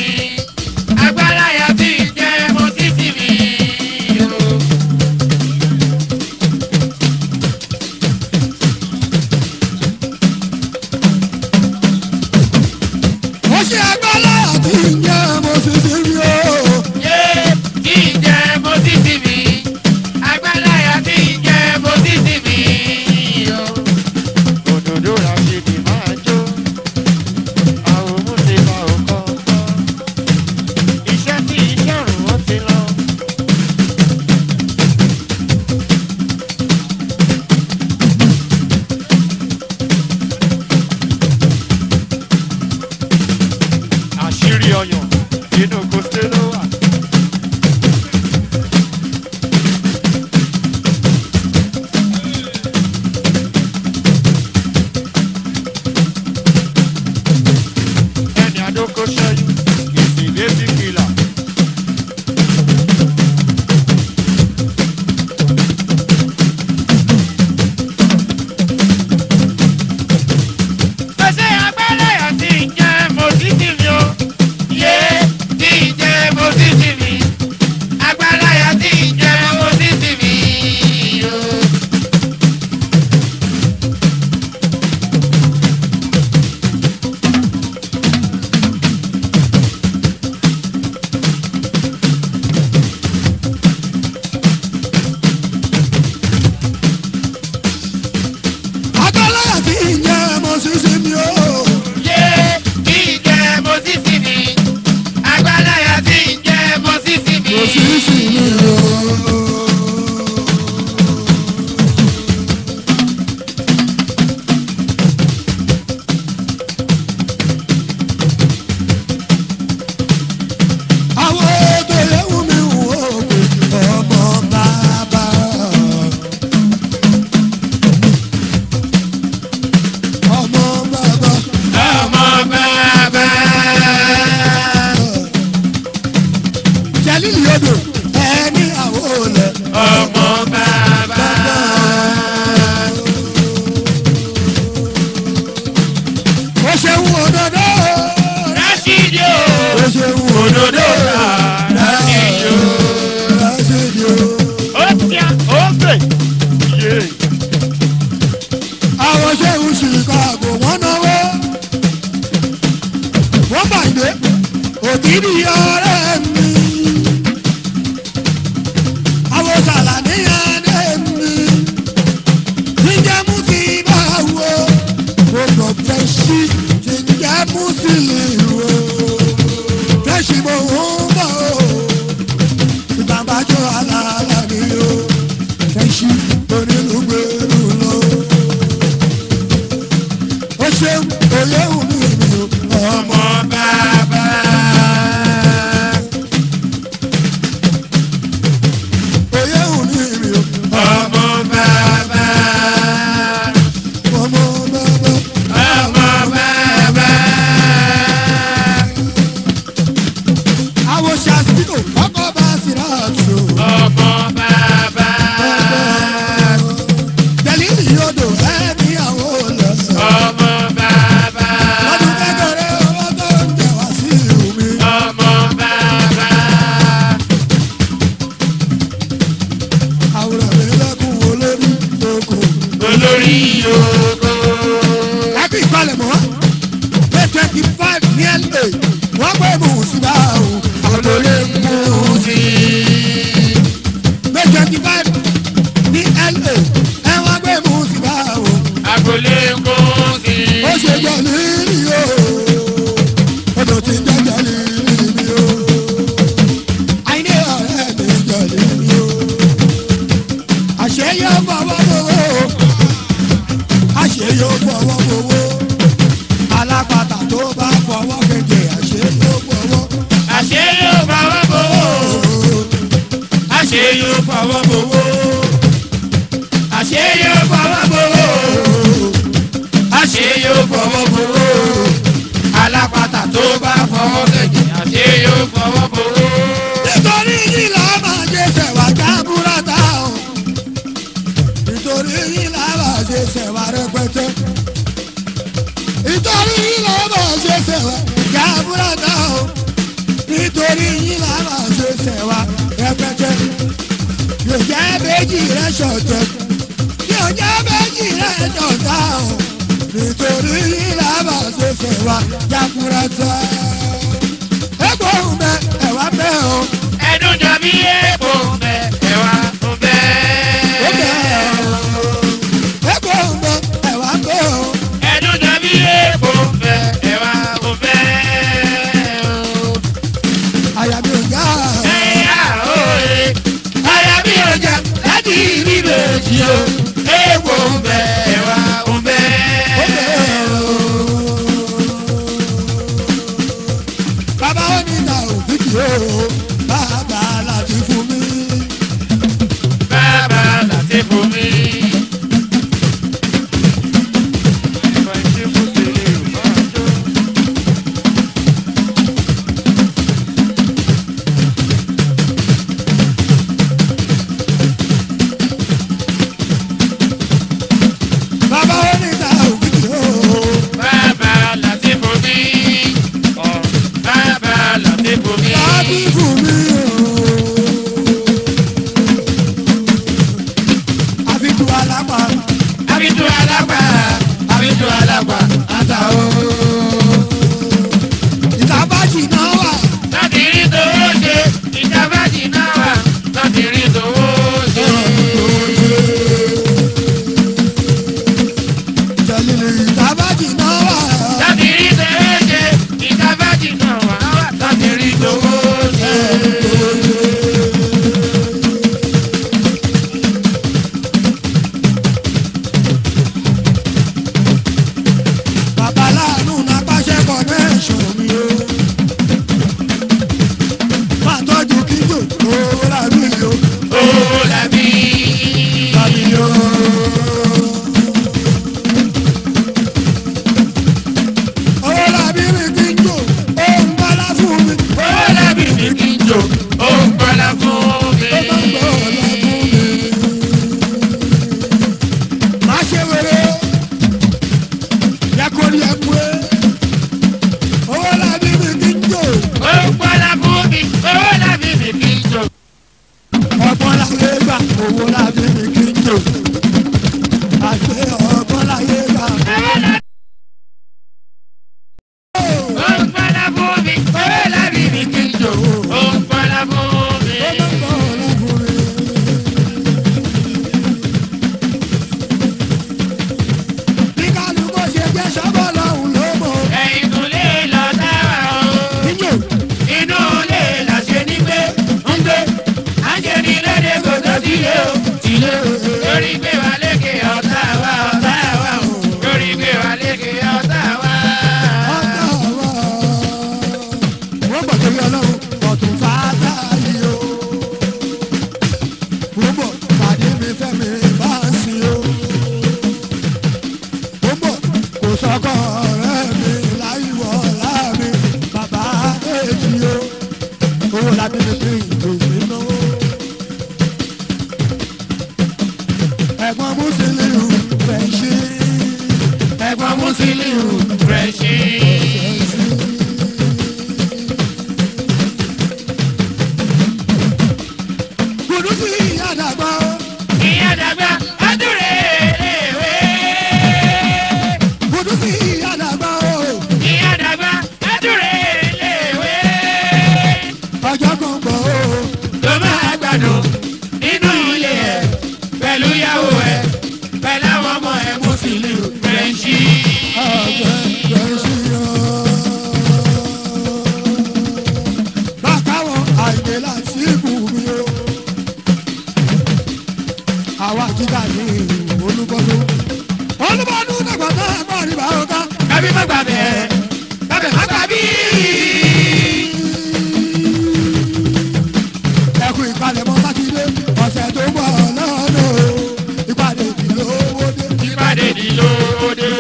sí sí mi o. Yé kí n jẹ́ mo sí sí mi. Àgbàláyà tí ń jẹ́ mo sí sí mi. Mo sí sí mi o. Tabajì sọ́kọ̀ ọ̀rẹ́ mi láìwọ̀ láàmì bàbá èjì o owó lábí mi pé ìgbésí náwó. ẹ̀gbọ́n Musiliu Fresh. ẹ̀gbọ́n Musiliu Fresh. Kudusi ìyá dàgbà. ìyá dàgbà adúrè léwé. Kudusi ìyá dàgbà. ìyá dàgbà adúrè léwé. ọjọ́ kan bọ̀ o. ló máa gbádùn nínú ilé ẹ̀ pẹ̀lú ìyàwó ẹ̀ pẹ̀lú àwọn ọmọ ẹ̀ Musiliu Fresh. bákàwọn àìdè láti ibù mi o. àwa jíjà ní olúbọdún. olúbọdún dàgbà náà bá rí bá o ká. kábí má gbà bẹ́ẹ̀ kábẹ̀ má gbà bí. ẹkùn ìpalẹ̀mọ́ sátidé ọ̀sẹ̀ tó bọ̀ lọ́nà o. ìpàdé ìdílówó dé. ìpàdé ìdílówódé.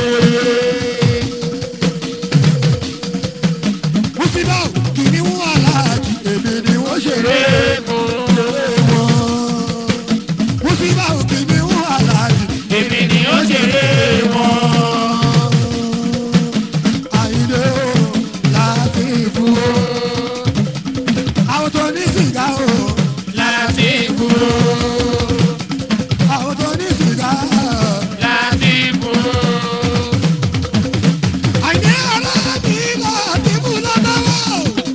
Musibau kìnìún aláàjì èmi ni wọ́n ṣeré wọn. Musibau kìnìún aláàjì èmi ni ó ṣeré wọn. àyìnlé o láti fún o. àwọn tó ní sìgá o. láti kúrò. àwọn tó ní sìgá. láti kúrò. àyìnlé aláàjì láti fún lọ́dọ́wọ́.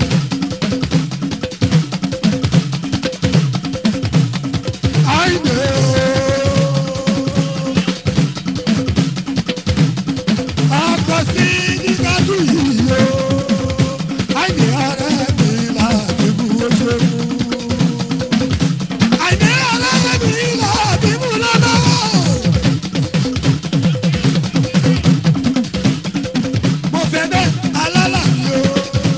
àyìnlé o. ọkọ̀ sí nígbàdú yìí o. àyìnlé aláàjì láti fún oṣù. àyìnlé aláàjì láti fún lọ́dọ́wọ́. mo fẹ́ bẹ́ alálàyé o.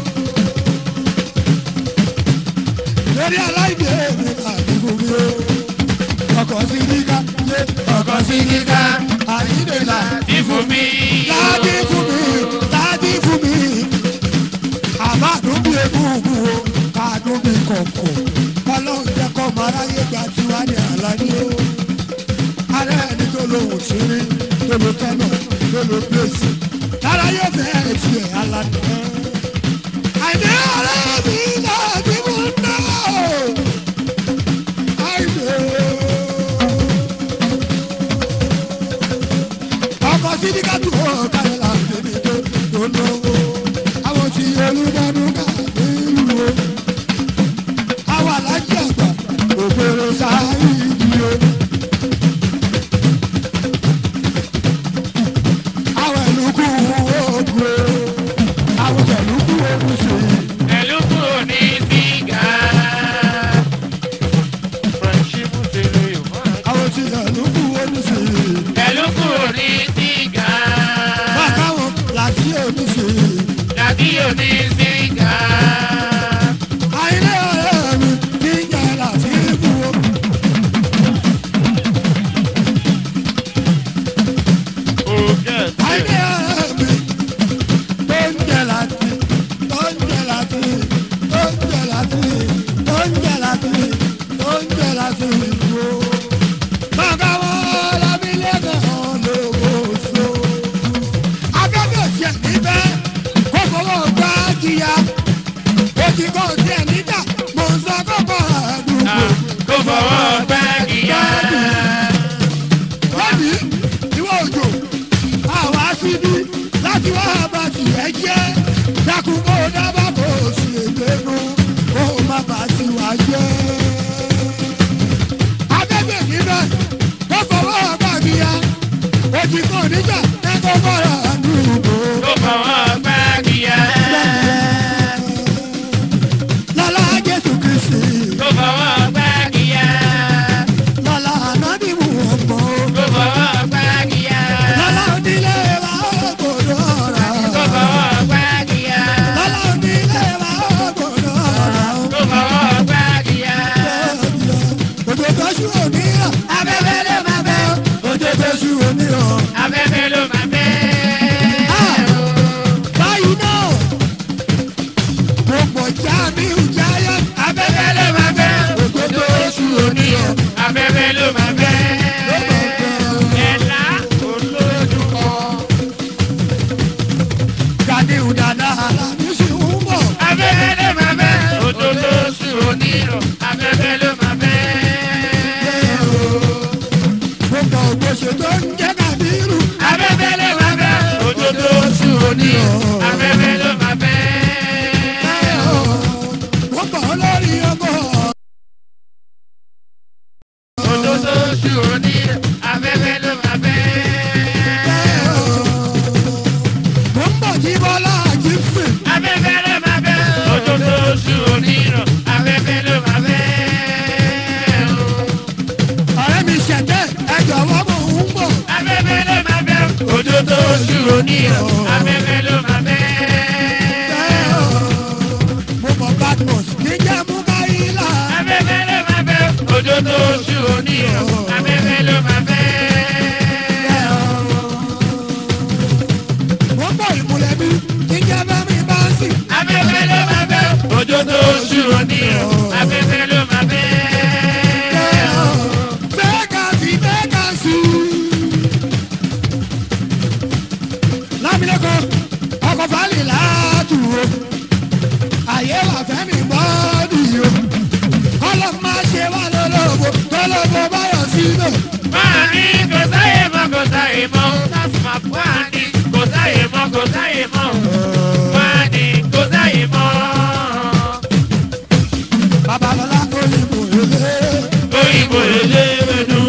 lórí aláìdè mi àdúgbò mi o. ọkọ̀ sí nígbà yé ọkọ̀ sí kíká àyíndé là. láti fún mi. láti fún mi láti fún mi. àbádùn bí egungun o kádùn bí kọ̀ọ̀kọ̀. ọlọ́run jẹ́ kọ́ ọmọ aráyé gba tiwa ní àlàyé o. ara ẹni tó lóhùn sí rí tó ló tẹ́lọ̀ tó ló pèsè. lára yóò fẹ́ ẹtì ẹ̀ aládùn. àìdè ọ̀rẹ́ mi láti mú náà. àìdè ọkọ̀ sídìkàtù ọ̀kadà làǹdè mi tó lówó. àwọn tí olúdọ́dún kà nílùú o. àwọn alájí àgbà òfèrè sáyidi o. àwọn ìlúkù ogun o. àwọn ìlúkù ogun sí i. pẹ̀lú kúrò ní sìgá. Fresh Musiliu àwọn tí ìlúkù ogun sí i. pẹ̀lú kúrò ní sìgá. bákàwọn láti ogun sí i. láti òní sìgá. àìlè ọ̀rẹ́ mi ní ìjà láti ibù o. àìlè ọ̀rẹ́ mi tó ń jẹ láti tó ń jẹ láti tó ń jẹ láti tó ń jẹ láti tó ń jẹ láti ibù o. bákàwọn lábílẹ̀kọ̀ lóko so. akẹ́kọ̀ọ́ tiẹ̀ níbẹ̀ kó fọwọ́ gbá jìyà. òjì kan tiẹ̀ níjà mò ń sọ kọ́kọ́ àdúgbò. kó fọwọ́ gbá kíá. lónìí ìwọ òjò àwa síbí láti wá bá tiẹ̀ jẹ́ dákun kó dábàá kó o sì ègbénu kó o má bàa sí wa jẹ́. abẹ́gbẹ́ níbẹ̀ kó fọwọ́ gbàgbéya òjì kan níjà ẹ̀kọ́ fọ́ra àdúgbò. kó fọwọ́ gbá kíá. lọ́lá Jésù Kristi kó fọwọ́ gbá kíá. lọ́lá ànábì mú ọ̀pọ̀ kó fọwọ́ gbá kíá. lọ́lá onílé wa ògbòdò ọ̀rọ̀ kó fọwọ́ gbá kíá. lọ́lá onílé wa ògbòdò ọ̀rọ̀. kó fọwọ́ gbá kíá. òjò tó ṣú òníyàn abẹ́fẹ́ ló máa bẹ́ òjò tó ṣú òníyàn. afẹ́fẹ́ ló máa fẹ́. oṣù oníyọ̀ afẹ́fẹ́ ló máa fẹ́. mo mọ badmus kí jẹ́ mú káyílà. afẹ́fẹ́ ló máa fẹ́ òjò tó oṣù oníyọ̀ afẹ́fẹ́ ló máa fẹ́. mo mọ ìmùlẹ̀ mi kí jẹ́ bá mi bá ń sìn. afẹ́fẹ́ ló máa fẹ́ òjò tó oṣù oníyọ̀ afẹ́fẹ́ ló máa fẹ́. lámìlẹ́kọ̀ọ́ ọkọ̀ fàálì látùwò àyè wà fẹ́mi bọ́ọ̀dù yìí kọ́lọ́ máa ṣe wà lọ́lọ́bọ̀ tọ́lọ́bọ̀ báyọ̀ síbẹ̀. máa ní kò sáyé mọ́ kò sáyé mọ́ tásùmá máa ní kò sáyé mọ́ kò sáyé mọ́ máa ní kò sáyé mọ́. Babalọlá òyìnbó èlé. òyìnbó èlé wẹ̀dú.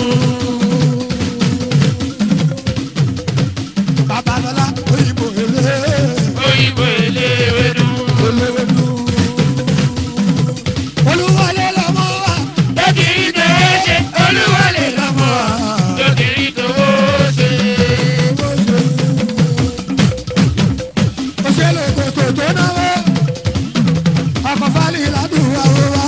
Babalọlá òyìnbó èlé. òyìnbó èlé wẹ̀dú. Olówedú. Olúwọlé lọ́mọ wa. lókìrí tòwó ṣe olúwọlé lọ́mọ wa. lókìrí tòwó ṣe. Òṣèlú kòtò tó náwó. Ọkọ̀ fálì ládùúgbò wa.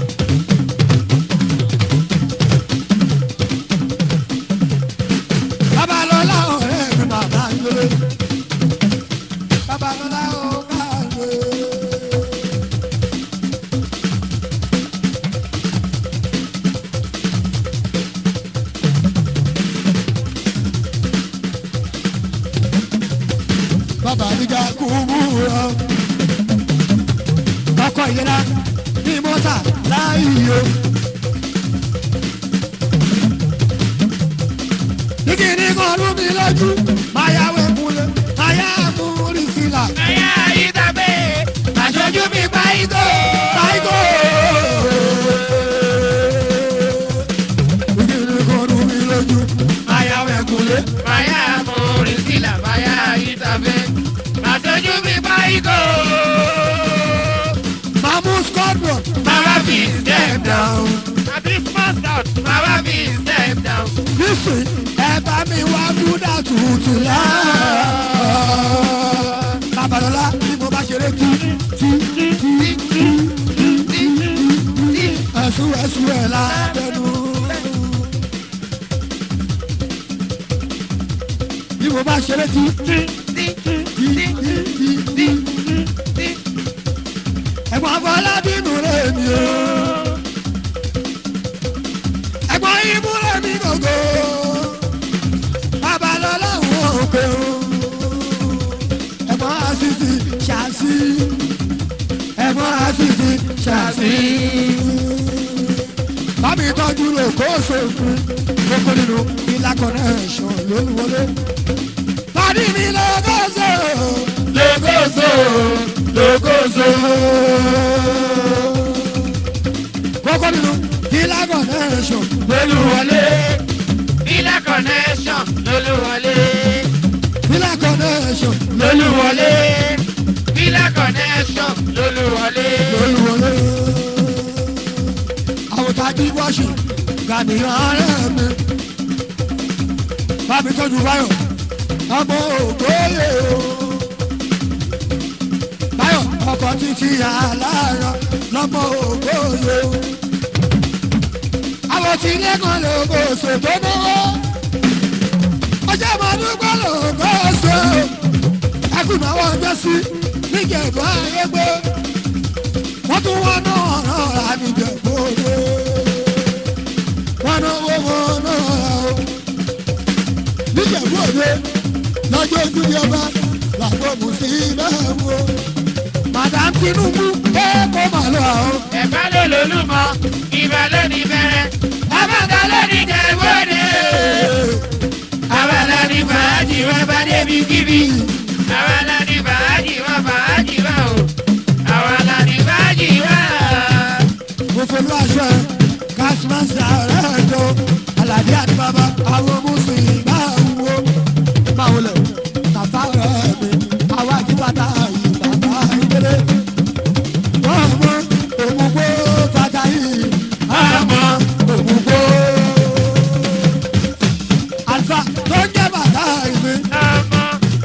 Babalọlá ọ̀rẹ́ mi bàbá ń gbé. Babalọlá ó bá ń gbé. Bàbá níjà kú múra. Ọkọ̀ ìlera ní mọ́tà láàyè. Nígìní kan ló mi lójú, máa yáwé múlẹ̀, máa yá múrí sílà. ẹ̀yà ìdàgbé aṣojú mi bá ìgò. Táìgò. Nígìní kan ló mi lójú, máa yáwé múlẹ̀. Maya amores y la vaya y también. Aṣojú mi bá ìgò. Mamu Scorpion. Mama fi step down. Àbí first out. Mama fi step down. Nísìn ẹ bá mi wá Búdà tuntun lá. Babalọlá bí mo bá ṣeré tí ẹ̀sùn ẹ̀ lábẹ́nu. Bí mo bá ṣeré tí ẹ̀gbọ́n Afọlábínú rẹ̀ mi o. Ẹ̀gbọ́n imú rẹ̀ mi gògó. Babalọlá wọn ò pé o. Ẹ̀gbọ́n Asisi ṣàṣì. Ẹ̀gbọ́n Asisi ṣàṣì. Bámi tọ́jú rẹ̀ kó sófin. Kókó nínú ìlà connection lóluwọlé. Pàdé mi lọ́gọ́sọ̀. Lókòso. Lókòso. Kókó nínú ìlà connection. Lolúwọlé. Villa connection. Lolúwọlé. Ìlà connection. Lolúwọlé. Villa connection. Lolúwọlé. Lóluwọlé. Àwòtá jí wọ́ọ̀ṣì gàdìyàn ààrẹ mi. Bámi tọ́jú Báyọ̀. Ọmọ ògbóyè o. Báyọ̀ ọkọ̀ títí aláàárọ̀ lọ́mọ ògbóyè o. Àwọn tí ilé kan lè kó ṣètò náwó. Ọjọ́ ìmọ̀dúgbọ́ ló kó ṣe. Ẹkùn àwọn ọjọ́ sí níjẹ̀bú ayé gbé. Wọ́n tún wọ́n náà ọ̀rọ̀ rà níjẹ̀bú òde. Wọ́n náwó wọn náà o. Níjẹ̀bú òde lọ́jọ́ ìdúnyọba làwọn mùsùlùmí wo. Madam Tinubu ẹ kó máa lọ àwọn. Ẹ̀fá ló lolúmọ, ìbà ló ní bẹ̀rẹ̀, abáta ló ní jẹ̀bọ́dé. Abala ní fàájì wá bá débi kíbi. Abala ní fàájì wá o. Abala ní fàájì wá. Mo folú aṣọ ẹ, Kásímásì ààrẹ ẹ̀jọ̀, Àlàdé àti bàbá àwọn mùsùlùmí máa ń wo. Máa wọlé, tàfà rẹ̀ mi, àwa àti bàtà yìí bàbá ìdílé. Wọ́n mọ òmùgbò bàtà yìí, àmọ́ òmùgbò. Àlùfà tó ń jẹ́ bàtà yìí mi.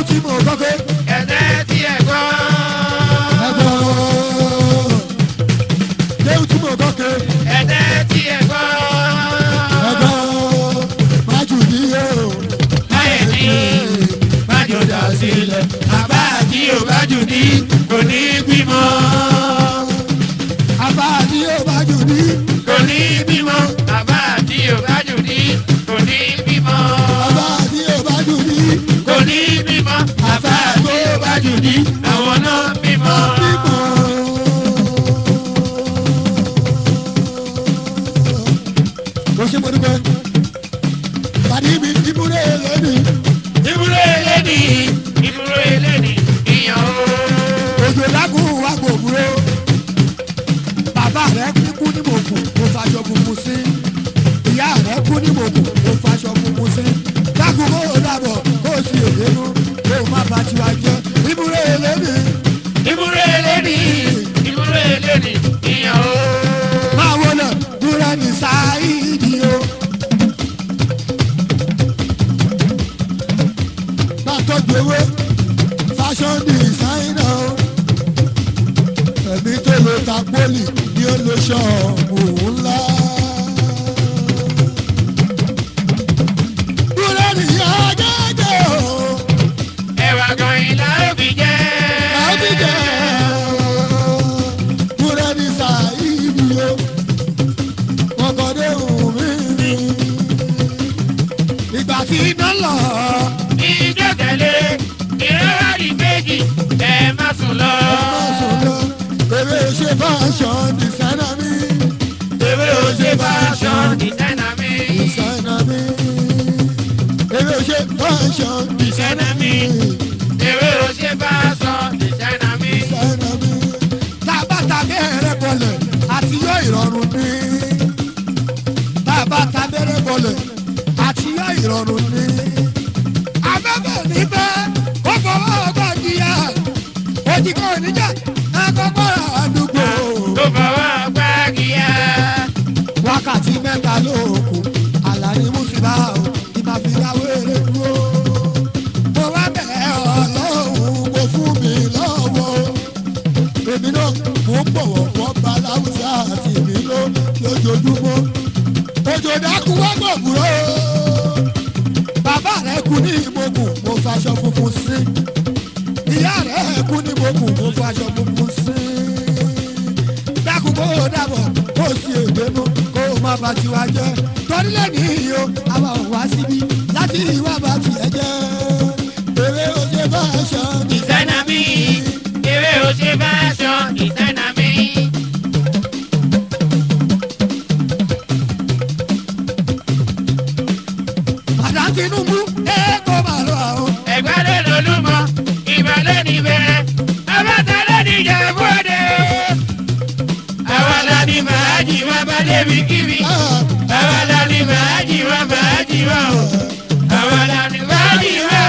tí mo gbọ́ pé ẹ̀dẹ́ tí ẹ̀ gbọ́. ẹ̀gbọ́n kéwù tí mo gbọ́ pé ẹ̀dẹ́ tí ẹ̀ gbọ́. ẹ̀gbọ́n májú ní o. láyé ní májò dà sílẹ̀ àbá àti òbájú ní kò ní bímọ. àbá àti òbájú ní kò ní bímọ. àbá àti òbájú ní kò ní bímọ. àbá àti òbájú ní kò ní bímọ. àbá àti òbájú ní àwọn náà bímọ. bímọ. mo ṣe mo dúpẹ́ pàdé mi ìbúrẹ́ lẹ́nu ìbúrò eléni ìbúrò eléni ìyàn o. òjò lágùn wá gbòòbúrò bàbá rẹ kú ní mòkù kó faṣọ funfun sí ìyá rẹ kú ní mòkù kó faṣọ funfun sí lágùn kó o dàbọ̀ kó o sì èdè mú kó o má ba tiwa jẹ ìbúrẹ́ lẹ́nu ìbúrò eléni ìbúrò eléni ìyàn o. máa wọlé dúró ní sáìdì o. tọ́jú ewé fashion designer o ẹ̀mí tó lo ta pólì ni ó lo ṣọ́ọ̀bù ńlá. dúró nìyá jẹ́jẹ́ o. ẹwà gan ilá òbí jẹ́. láti jẹ́ dúró ní sàìdì o. wọ́n kọ́ dé òun mi ni ìgbà tí iná lọ. ìjọ tẹ̀lé ìrẹ́wàdì méjì ẹ má sùn lọ. ewé ṣe fashion designer mi. ewé ò ṣe fashion designer mi. designer mi. ewé ṣe fashion designer mi. ewé ò ṣe fashion designer mi. designer mi. tábàtà bẹ̀rẹ̀ bọ̀lẹ̀ àti yọ ìrọ̀rùn ní. tábàtà bẹ̀rẹ̀ bọ̀lẹ̀ àti yọ ìrọ̀rùn ní. abẹ́bẹ̀ níbẹ̀ ó fọwọ́ ọgbà jìyà òjì kan níjà àkọ́kọ́ àdúgbò. tó fọwọ́ gbáàgìyà. wákàtí mẹ́ta ló kù àlàní mùsùlùmá o ní máa fi dáwọ́ èrè dúró. mo wá bẹ̀ ọlọ́run kó fún mi lọ́wọ́. èmi náà mo ń bọ̀wọ̀ fún baláwùsá àti mi lójoojúmọ́. òjò dákú wá gbọ̀gbùrọ̀. bàbá rẹ̀ kú ní ìmọ̀gùn mo faṣọ funfun sí. ìyá rẹ̀ kú ní ìmọ̀gùn mo faṣọ funfun sí. dákú kó o dàbọ̀ kó o sì èdènú kó o má ba tiwa jẹ́. torí lẹ́nu yìí o àwa ò wá síbí láti ìwà bá tiẹ̀ jẹ́. èrè o ṣe bá aṣọ designer mi. ewé ò ṣe fashion designer mi. Madam Tinubu kó máa lọ àwọn. ẹ̀gbá ló lolúmọ ìbàlẹ̀ níbẹ̀rẹ̀ abátálẹ̀ níjẹ̀bú Òde. àwa la ní màájì wá bá débi kíbi. àwa la ní màájì wá màájì wá o. àwa la ní màájì wá.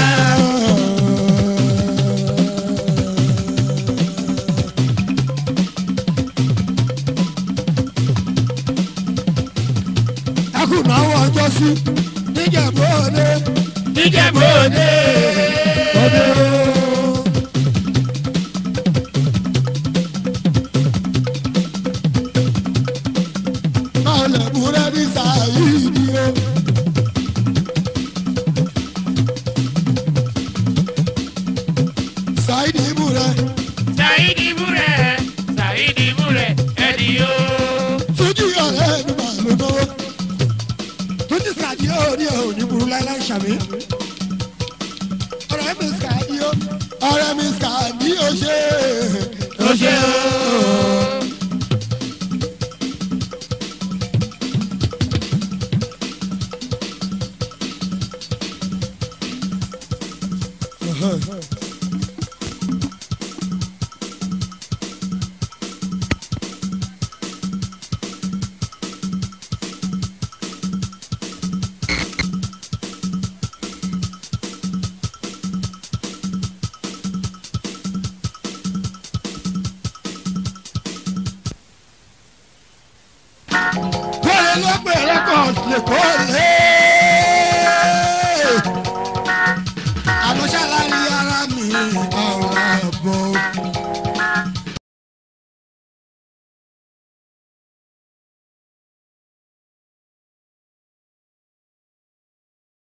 ẹkùn náà wọ ọjọ́ sí níjẹ̀bú Òde. níjẹ̀bú Òde. Òde o. máa lè múrẹ́ ní sàyíìdì o. sàyíìdì múrẹ́. Saidi múrẹ̀ Saidi múrẹ̀ ẹni o. sójú ọ̀rẹ́ mi máa lò náwó. tó ti sàdí òní òní burú láíláí ṣàmì. ọ̀rẹ́ mi sàdí o. ọ̀rẹ́ mi sàdí o ṣe. o ṣe o. kọ́lé ló pè rẹ́kọ̀d lè kọ́lé.